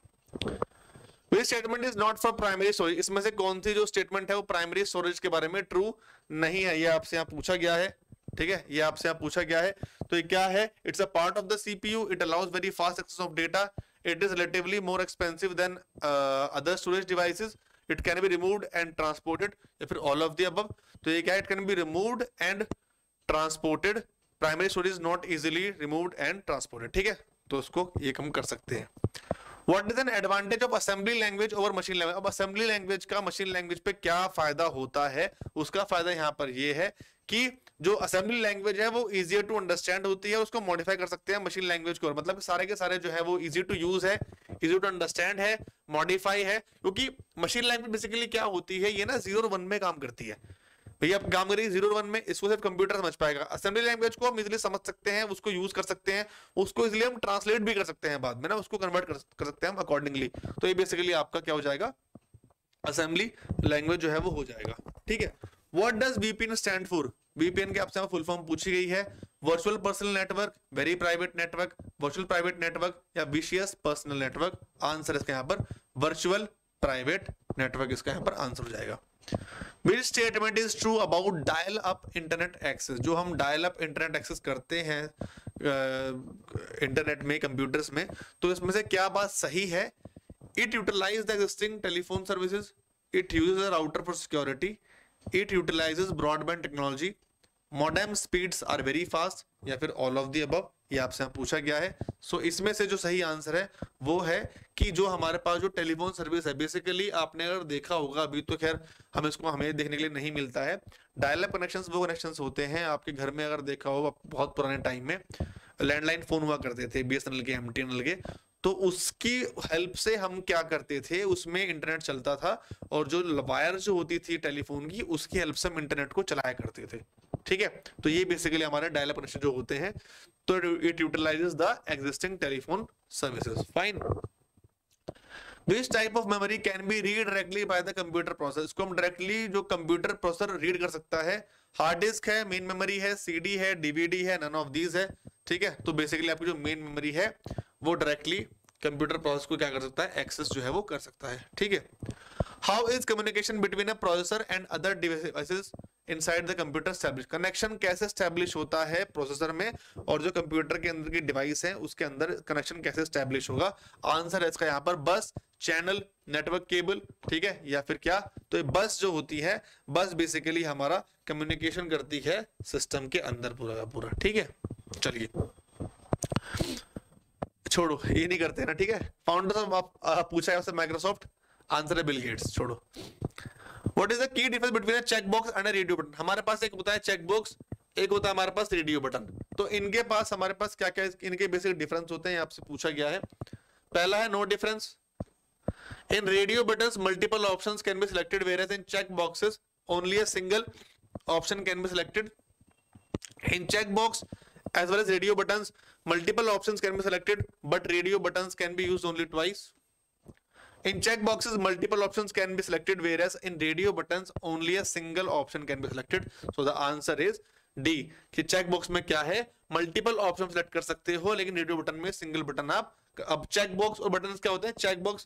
Which statement is not for primary storage, इसमें से कौन सी जो स्टेटमेंट है वो प्राइमरी स्टोरेज के बारे में ट्रू नहीं है, ये आपसे यहाँ पूछा गया है। ठीक है, ये आपसे यहाँ पूछा गया है, तो ये क्या है, it's a part of the CPU, it allows very fast access of data, it is relatively more expensive than other storage devices, it can be removed and transported, या फिर ऑल ऑफ द अबव। तो ये क्या है, it can be removed and transported, primary storage not easily removed and transported. ठीक है, तो उसको ये हम कर सकते हैं। What is an advantage of assembly language over machine language? अब assembly language का machine language पे क्या फायदा होता है, उसका फायदा यहाँ पर ये है कि जो assembly language है वो easier to understand होती है, उसको modify कर सकते हैं machine language को, मतलब सारे के सारे जो है वो easy to use है, easy to understand है, modify है, क्योंकि machine language basically क्या होती है, ये ना जीरो और वन में काम करती है। भैया आप काम करिए जीरो वन में, इसको सिर्फ कंप्यूटर समझ पाएगा। असेंबली लैंग्वेज को हम इजीली समझ सकते हैं, उसको यूज कर सकते हैं, उसको इजीली हम ट्रांसलेट भी कर सकते हैं बाद में ना, उसको कन्वर्ट कर, कर सकते हैं हम अकॉर्डिंगली। तो ये बेसिकली आपका क्या हो जाएगा, असेंबली लैंग्वेज जो है वो हो जाएगा। ठीक है, what does VPN stand for, VPN के आपसे फुल फॉर्म पूछी गई है, virtual personal network, very private network, virtual private network या विशियस पर्सनल नेटवर्क। आंसर इसका यहाँ पर वर्चुअल प्राइवेट नेटवर्क इसका यहाँ पर आंसर हो जाएगा। Which statement is true about dial up internet access, जो हम dial up internet access करते हैं इंटरनेट में, कंप्यूटर्स में, तो इसमें से क्या बात सही है, it utilizes the existing telephone services, it uses a router for security, it utilizes broadband technology, modem speeds are very fast, या फिर all of the above, ये आपसे पूछा गया है। सो so, इसमें से जो सही आंसर है वो है कि जो हमारे पास जो टेलीफोन सर्विस है, बेसिकली आपने अगर देखा होगा, अभी तो खैर हम इसको हमें देखने के लिए नहीं मिलता है, डायल अप कनेक्शंस वो कनेक्शंस होते हैं आपके घर में, अगर देखा होगा बहुत पुराने टाइम में लैंडलाइन फोन हुआ करते थे बीएसएनएल के, एमटीएनएल के, तो उसकी हेल्प से हम क्या करते थे, उसमें इंटरनेट चलता था, और जो वायर जो होती थी टेलीफोन की, उसकी हेल्प से हम इंटरनेट को चलाया करते थे। ठीक है, तो ये बेसिकली हमारे डायल अप कनेक्शन जो होते हैं, तो it utilises the existing telephone services. Fine. Which type of memory can be read directly by the computer processor, इसको हम डायरेक्टली जो कंप्यूटर प्रोसेसर रीड कर सकता है, हार्ड डिस्क है, मेन मेमोरी है, सीडी है, डीवीडी है, नन ऑफ दीज है। ठीक है, तो बेसिकली आपकी जो मेन मेमोरी है वो डायरेक्टली कंप्यूटर प्रोसेस को क्या कर सकता है, एक्सेस जो है वो कर सकता है। ठीक है, how is communication between a processor and other devices inside the computer establish, connection कैसे एस्टैब्लिश होता है प्रोसेसर में, और जो कंप्यूटर के अंदर की डिवाइस है उसके अंदर कनेक्शन कैसे एस्टैब्लिश होगा। आंसर है इसका यहाँ पर बस, चैनल, नेटवर्क केबल। ठीक है, या फिर क्या, तो बस जो होती है, बस बेसिकली हमारा कम्युनिकेशन करती है सिस्टम के अंदर पूरा का पूरा। ठीक है, चलिए छोड़ो, ये नहीं करते ना, ठीक है। फाउंडर्स ऑफ पूछा है माइक्रोसॉफ्ट, आंसर है बिल गेट्स, छोड़ो। What is the key difference between a check box and a radio button? हमारे पास एक होता है चेक बॉक्स, एक होता है हमारे पास रेडियो बटन। तो इनके पास हमारे पास क्या क्या इनके बेसिक डिफरेंस होते हैं, आपसे पूछा गया है। पहला है no difference. In radio buttons multiple options can be selected, whereas in check boxes only a single option can be selected. In check box as well as radio buttons multiple options can be selected but radio buttons can be used only twice. In check boxes multiple options can be selected whereas in radio buttons only a single option can be selected. So the answer is D कि check box में क्या है, multiple options select कर सकते हो लेकिन radio button में single button आप। अब check box और buttons क्या होते हैं? check box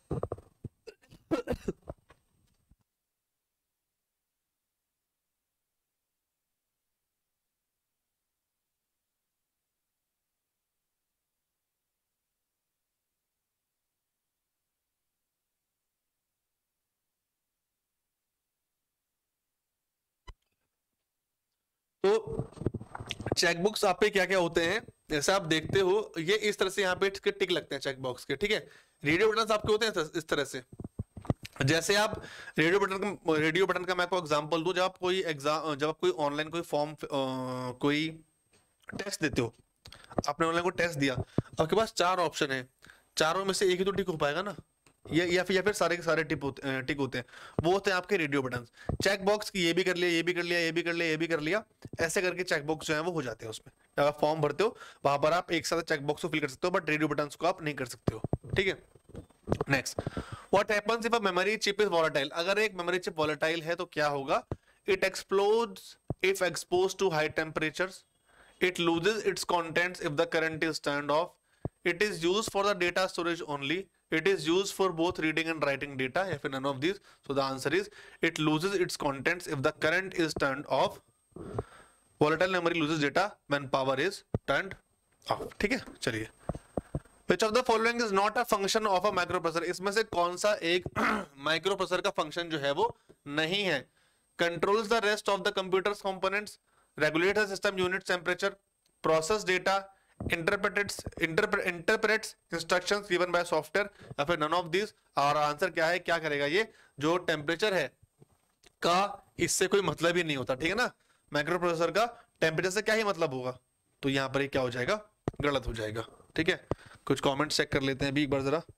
तो चेकबॉक्स आप पे क्या क्या होते हैं, जैसे आप देखते हो ये इस तरह से यहाँ पे टिक लगते हैं चेकबॉक्स के, ठीक है। रेडियो बटन आपके होते हैं इस तरह से, जैसे आप रेडियो बटन का रेडियो बटन का मैं आपको एग्जांपल दूं, जब आप कोई एग्जाम जब आप कोई ऑनलाइन कोई फॉर्म कोई टेस्ट देते हो, आपने ऑनलाइन को टेस्ट दिया, आपके पास चार ऑप्शन है, चारों में से एक ही तो टिक हो पाएगा ना, या या फिर या फिर सारे के सारे टिक होते टिक होते हैं, वो होते हैं आपके रेडियो बटन। चेक बॉक्स की ये भी कर लिया, ये भी कर लिया, ये भी कर लिया, ये भी कर लिया, ऐसे करके चेक बॉक्स जो है वो हो जाते हैं उसमें। जब आप फॉर्म भरते हो वहां पर आप एक साथ चेक बॉक्स को फिल कर सकते हो, बट रेडियो बटन को आप नहीं कर सकते हो, ठीक है। Next, what happens if a memory chip is volatile? अगर एक मेमोरी चिप वोलेटाइल है तो क्या होगा? It explodes if exposed to high temperatures, it loses its contents if the current is turned off, it is used for the data storage only, it is used for both reading and writing data, या फिर none of these. So the answer is it loses its contents if the current is turned off. Volatile memory loses data when power is turned off. ठीक है, चलिए। Which of the following is not a function of a microprocessor? इसमें से कौन सा एक microprocessor का function जो है वो नहीं है? Controls the rest of the computer's components, regulates the system unit temperature, process data, interprets interpret, interprets instructions given by software, या फिर none of these. और आंसर क्या है, क्या करेगा ये? जो टेम्परेचर है का इससे कोई मतलब ही नहीं होता, ठीक है ना। माइक्रोप्रोसेसर का टेम्परेचर से क्या ही मतलब होगा, तो यहां पर ये क्या हो जाएगा, गलत हो जाएगा, ठीक है। कुछ कमेंट चेक कर लेते हैं अभी एक बार जरा।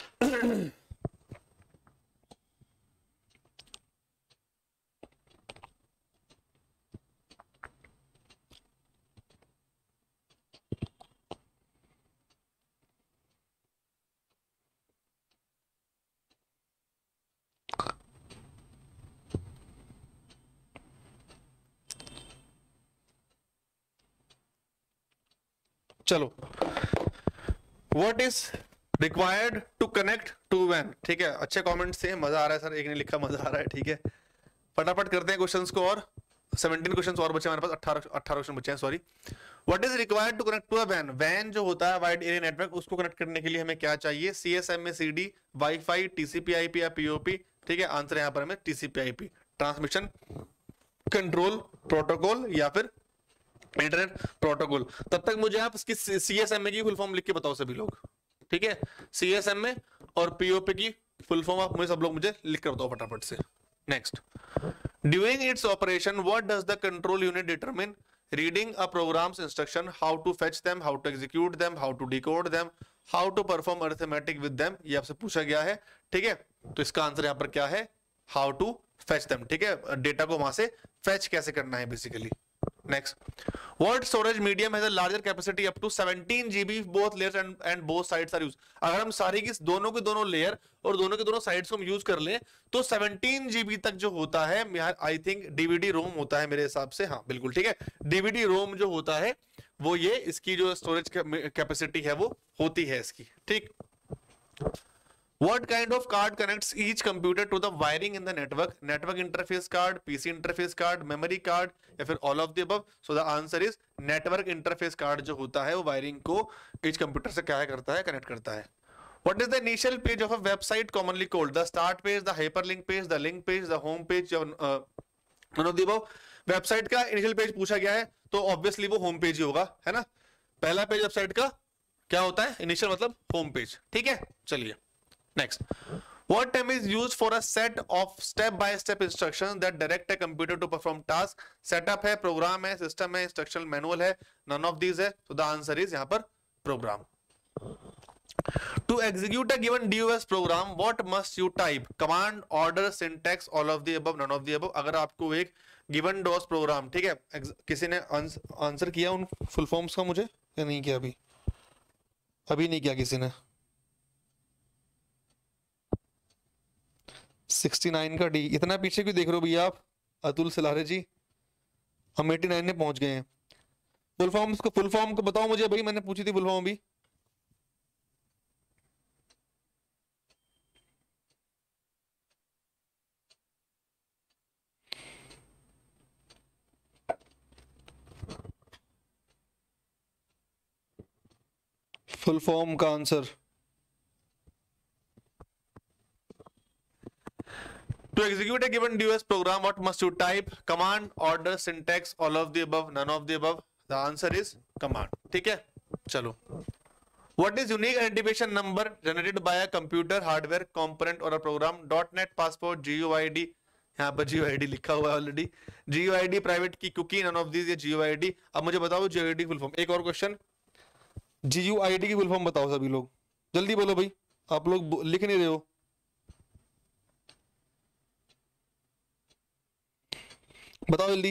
चलो, what is required to connect to वैन? ठीक है, अच्छे कमेंट्स थे, मजा आ रहा है सर, एक ने लिखा मजा आ रहा है, ठीक है। फटाफट करते हैं क्वेश्चंस को, और सत्रह क्वेश्चंस और बचे हमारे पास, अठारह अठारह क्वेश्चन बचे हैं, sorry. What is required to connect to a van? Van जो होता है वाइड एरिया नेटवर्क, उसको कनेक्ट करने के लिए हमें क्या चाहिए? C S M A C D, wifi, TCP IP या पीओपी, ठीक है। आंसर यहाँ पर हमें TCP IP, transmission control protocol या फिर इंटरनेट प्रोटोकॉल। तब तक मुझे आप इसकी सीएसएमए की फुल फॉर्म लिख के बताओ सभी लोग, ठीक है। सीएसएमए और पीओपी की फुल फॉर्म आप मुझे सब लोग मुझे लिख कर बताओ फटाफट से। Next, during its operation what does the control unit determine? Reading a programs instruction, how to fetch them, how to execute them, how to decode them, how to perform arithmetic with them, ये आपसे पूछा गया है, ठीक है। तो इसका answer यहाँ पर क्या है? हाउ टू फेच देम, ठीक है। डेटा को वहां से फेच कैसे करना है basically. Next, what storage medium has a larger capacity up to seventeen G B? Both layers and and both sides are used. अगर हम सारी की दोनों के दोनों लेयर और दोनों के दोनों साइड्स को हम यूज कर लें तो सत्रह जी बी तक जो होता है, आई थिंक डीवीडी रोम होता है मेरे हिसाब से, हाँ बिल्कुल ठीक है, डीवीडी रोम जो होता है वो ये इसकी जो स्टोरेज कैपेसिटी है वो होती है इसकी, ठीक। What kind of card connects each computer to the wiring in the network? Network interface card, P C interface card, memory card या फिर all of the above? So the answer is network interface card जो होता है वो wiring को each computer से क्या करता है, connect करता है। What is the initial page of a website commonly called? The start page, the hyperlink page, the link page, the home page, uh, none of the above? Website का initial page पूछा गया है तो obviously वो home page ही होगा, है ना। पहला पेज वेबसाइट का क्या होता है इनिशियल मतलब होम पेज, ठीक है। चलिए next, what term is used for a set of step by step instructions that direct a computer to perform task? setup है, program है, system है, instructional manual है, none of these है, so the answer is यहाँ पर program. To execute a given D O S program, what must you type? command, order, syntax, all of the above, none of the above. अगर आपको एक given D O S program, ठीक है, किसी ने answer किया उन फुल फॉर्म्स का मुझे या नहीं किया? अभी अभी नहीं किया किसी ने। सिक्सटी नाइन का डी, इतना पीछे क्यों देख रहे हो भैया आप? अतुल सिलारे जी, हम एटी नाइन में पहुंच गए हैं। फुल फॉर्म को फुल फॉर्म को बताओ मुझे भाई, मैंने पूछी थी फुल फॉर्म भी। फुल फॉर्म का answer To execute a given D O S program, what must you type? command, order, syntax, all of the above, none of the above. The answer is command. ठीक है, चलो। What is unique identification number generated by a computer, hardware, component or a program? .NET, passport, G U I D, यहाँ पर G U I D लिखा हुआ है already. G U I D private की cookie, none of these, ये G U I D। अब मुझे बताओ G U I D full form. एक और question, G U I D की फुल फॉर्म बताओ सभी लोग, जल्दी बोलो भाई, आप लोग लिख नहीं रहे हो। बताओ जल्दी।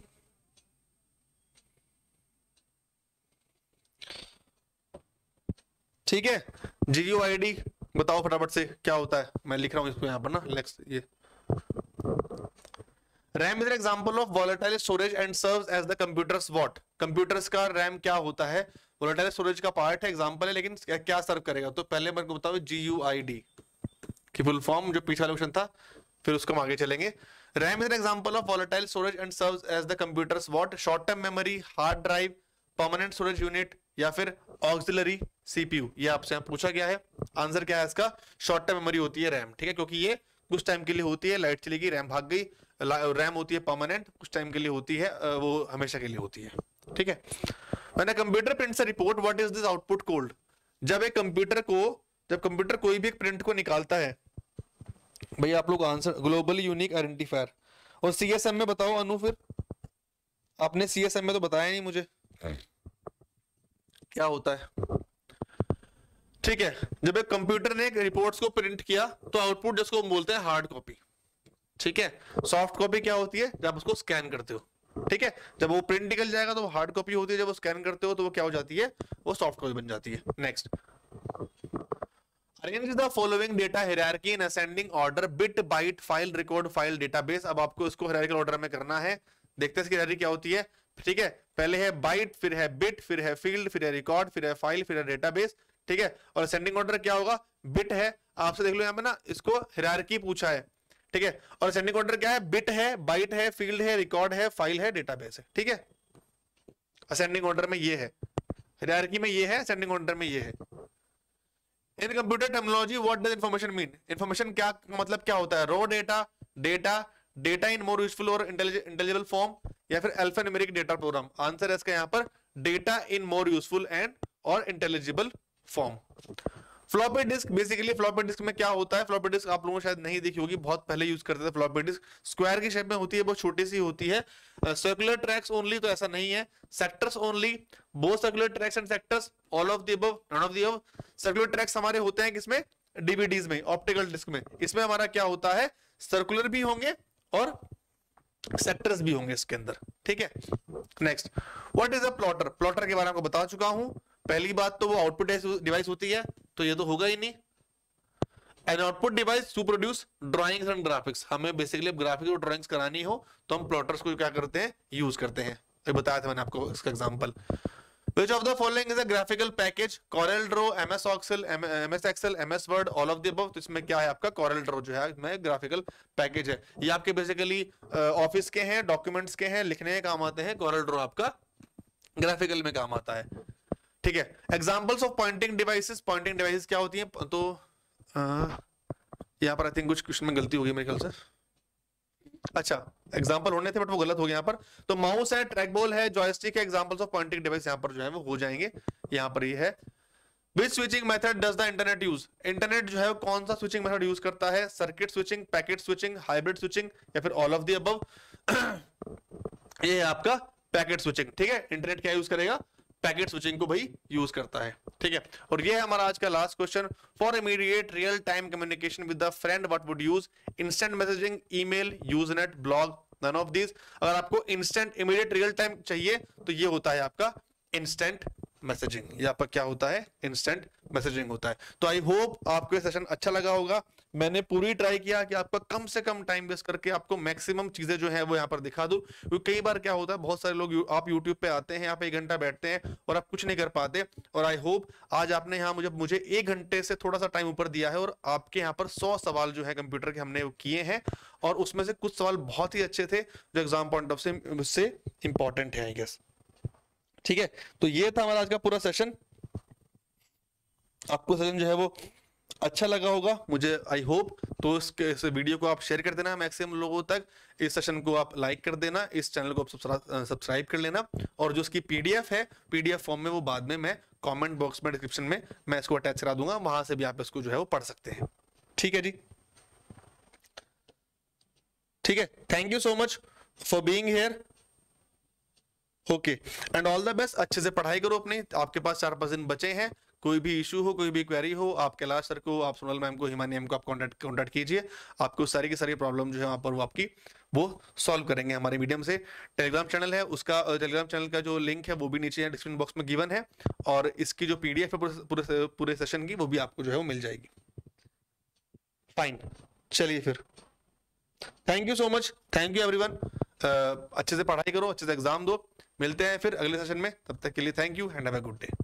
ठीक है, जीयूआईडी बताओ फटाफट से क्या होता है। मैं लिख रहा हूं इसको यहां पर ना, नेक्स्ट ये RAM is an example of volatile storage and serves as the computer's what. Computer's का रैम क्या होता है? वोलेटाइल स्टोरेज का पार्ट है, एग्जांपल है, लेकिन क्या सर्व करेगा? तो पहले मेरे को बताओ जीयूआईडी की फुल फॉर्म, जो पीछे वाला क्वेश्चन था, फिर उसको हम आगे चलेंगे। RAM is an example of volatile storage and serves as the computer's what? Short term memory, hard drive, permanent storage unit या फिर auxiliary C P U। ये आपसे पूछा गया है। आंसर क्या है इसका? शॉर्ट टर्म मेमोरी होती है रैम, ठीक है, क्योंकि ये कुछ टाइम के लिए होती है, लाइट चली गई रैम भाग गई। रैम होती है परमानेंट, कुछ टाइम के लिए होती है, वो हमेशा के लिए होती है, ठीक है। When a computer prints a report, what is this output called? जब एक कंप्यूटर को जब कंप्यूटर कोई भी एक प्रिंट को निकालता है, भैया आप लोग आंसर ग्लोबली यूनिक आइडेंटिफायर। और सीएसएम में बताओ अनु, फिर आपने सीएसएम में तो बताया नहीं मुझे क्या होता है। ठीक है, जब एक कंप्यूटर ने रिपोर्ट्स को प्रिंट किया तो आउटपुट जिसको हम बोलते हैं हार्ड कॉपी, ठीक है। सॉफ्ट कॉपी क्या होती है? जब उसको स्कैन करते हो, ठीक है। जब वो प्रिंट निकल जाएगा तो वो हार्ड कॉपी होती है, जब वो स्कैन करते हो तो वो क्या हो जाती है? वो सॉफ्ट कॉपी बन जाती है। Next, Arrange the following data hierarchy in ascending order, bit, byte, file, record, file, database। अब आपको इसको hierarchical order में करना है। देखते हैं इसकी hierarchy क्या होती है, ठीक है। पहले है byte, फिर है bit, फिर है field, फिर है record, फिर है file, फिर है database, ठीक है। और ascending order क्या होगा? bit है, आपसे देख लो यहाँ पे ना, इसको hierarchy पूछा है, ठीक है। और ascending order क्या है? bit है, byte है, field है, record है, file है, database है, ठीक है। ascending order में ये है, hierarchy में ये है, ascending order में ये है। In computer technology what does information mean? Information क्या मतलब क्या होता है? Raw data, data, data in more useful और इंटेलिजिबल फॉर्म, या फिर अल्फान्यूमेरिक डेटा प्रोग्राम। आंसर है इसका यहाँ पर data in more useful and और intelligible form. Floppy disk, basically floppy disk में क्या होता है? फ्लॉपी डिस्क आप लोगों ने शायद नहीं देखी होगी, बहुत पहले यूज करते थे फ्लॉपी डिस्क। स्क्वायर की शेप में होती है, बहुत छोटी सी होती है। सर्कुलर ट्रैक्स ओनली, तो ऐसा नहीं है। Sectors only, both circular tracks and sectors, all of the above, none of the above. Circular tracks हमारे होते हैं किसमें? डीवीडीज में, ऑप्टिकल डिस्क में। इसमें हमारा क्या होता है? सर्कुलर भी होंगे और सेक्टर्स भी होंगे इसके अंदर, ठीक है। Next, what is a plotter? Plotter के बारे में आपको बता चुका हूं। पहली बात तो वो आउटपुट डिवाइस होती है, तो ये तो होगा ही नहीं। An output device to produce drawings and graphics. हमें बेसिकली ग्राफिक्स और ड्राइंग्स करानी हो तो हम प्लॉटर्स को क्या करते हैं? यूज करते हैं। ये बताया था मैंने आपको इसका example. Which of the following is a graphical package? Corel Draw, M S Excel, M S Excel, M S Word, all of the above। तो इसमें क्या है आपका? Corel Draw जो है इसमें ग्राफिकल पैकेज है। ये आपके बेसिकली ऑफिस के हैं, डॉक्यूमेंट्स के हैं, लिखने के काम आते हैं। Corel Draw आपका ग्राफिकल में काम आता है, ठीक है। Examples of pointing devices, pointing devices क्या होती हैं? तो यहाँ पर आई थिंक कुछ क्वेश्चन में गलती होगी मेरे ख्याल से। अच्छा, एग्जांपल होने थे बट वो गलत हो गया यहाँ पर। तो माउस है, ट्रैक बॉल है, जॉयस्टिक है, एग्जांपल्स ऑफ पॉइंटिंग डिवाइस यहाँ पर जो है वो हो जाएंगे। यहाँ पर ये है which switching method does the internet use? Internet जो है वो कौन सा स्विचिंग मेथड यूज करता है? Circuit switching, packet switching, hybrid switching या फिर ऑल ऑफ द अबव? ये है आपका पैकेट स्विचिंग, ठीक है। इंटरनेट क्या यूज करेगा? पैकेट स्विचिंग को भाई यूज करता है, ठीक है। और ये है हमारा आज का last question. For immediate real time communication with the friend what would use? Instant messaging, email, usenet, blog, none of this. अगर आपको इंस्टेंट इमीडिएट रियल टाइम चाहिए तो ये होता है आपका इंस्टेंट मैसेजिंग। यहाँ पर क्या होता है? इंस्टेंट मैसेजिंग होता है। तो आई होप आपको ये सेशन अच्छा लगा होगा। मैंने पूरी ट्राई किया कि आपका कम से कम टाइम वेस्ट करके आपको मैक्सिमम चीजें जो है वो यहाँ पर दिखा दूं। क्योंकि कई बार क्या होता है, बहुत सारे लोग आप यूट्यूब पे आते हैं, आप एक घंटा बैठते हैं और आप कुछ नहीं कर पाते। और आई होप आज आपने यहाँ मुझे मुझे एक घंटे से थोड़ा सा टाइम ऊपर दिया है और आपके यहाँ पर सौ सवाल जो है कंप्यूटर के हमने किए हैं और उसमें से कुछ सवाल बहुत ही अच्छे थे जो एग्जाम पॉइंट ऑफ से इंपॉर्टेंट है आई गेस, ठीक है। तो ये था हमारा आज का पूरा सेशन। आपको सेशन जो है वो अच्छा लगा होगा मुझे आई होप। तो इस, इस वीडियो को आप शेयर कर देना मैक्सिमम लोगों तक। इस सेशन को आप लाइक कर देना, इस चैनल को आप सब्सक्राइब कर लेना और जो उसकी पीडीएफ है पीडीएफ फॉर्म में वो बाद में मैं कमेंट बॉक्स में डिस्क्रिप्शन में मैं इसको अटैच करा दूंगा, वहां से भी आप इसको जो है वो पढ़ सकते हैं, ठीक है जी। ठीक है, thank you so much for being here. Okay and all the best. अच्छे से पढ़ाई करो अपनी। आपके पास चार पांच दिन बचे हैं। कोई भी इशू हो, कोई भी क्वेरी हो, आप कैलाश सर को, आप सोनल मैम को, हिमानी मैम को आप कॉन्टेक्ट कॉन्टेक्ट कीजिए। आपको सारी की सारी प्रॉब्लम जो है वहाँ पर वो आपकी वो सॉल्व करेंगे हमारे मीडियम से। टेलीग्राम चैनल है, उसका टेलीग्राम चैनल का जो लिंक है वो भी नीचे डिस्क्रिप्शन बॉक्स में गिवन है और इसकी जो पीडीएफ है पूरे पूरे सेशन की वो भी आपको जो है वो मिल जाएगी। फाइन, चलिए फिर thank you so much, thank you everyone. अच्छे से पढ़ाई करो, अच्छे से एग्जाम दो। मिलते हैं फिर अगले सेशन में, तब तक के लिए thank you and have a good day.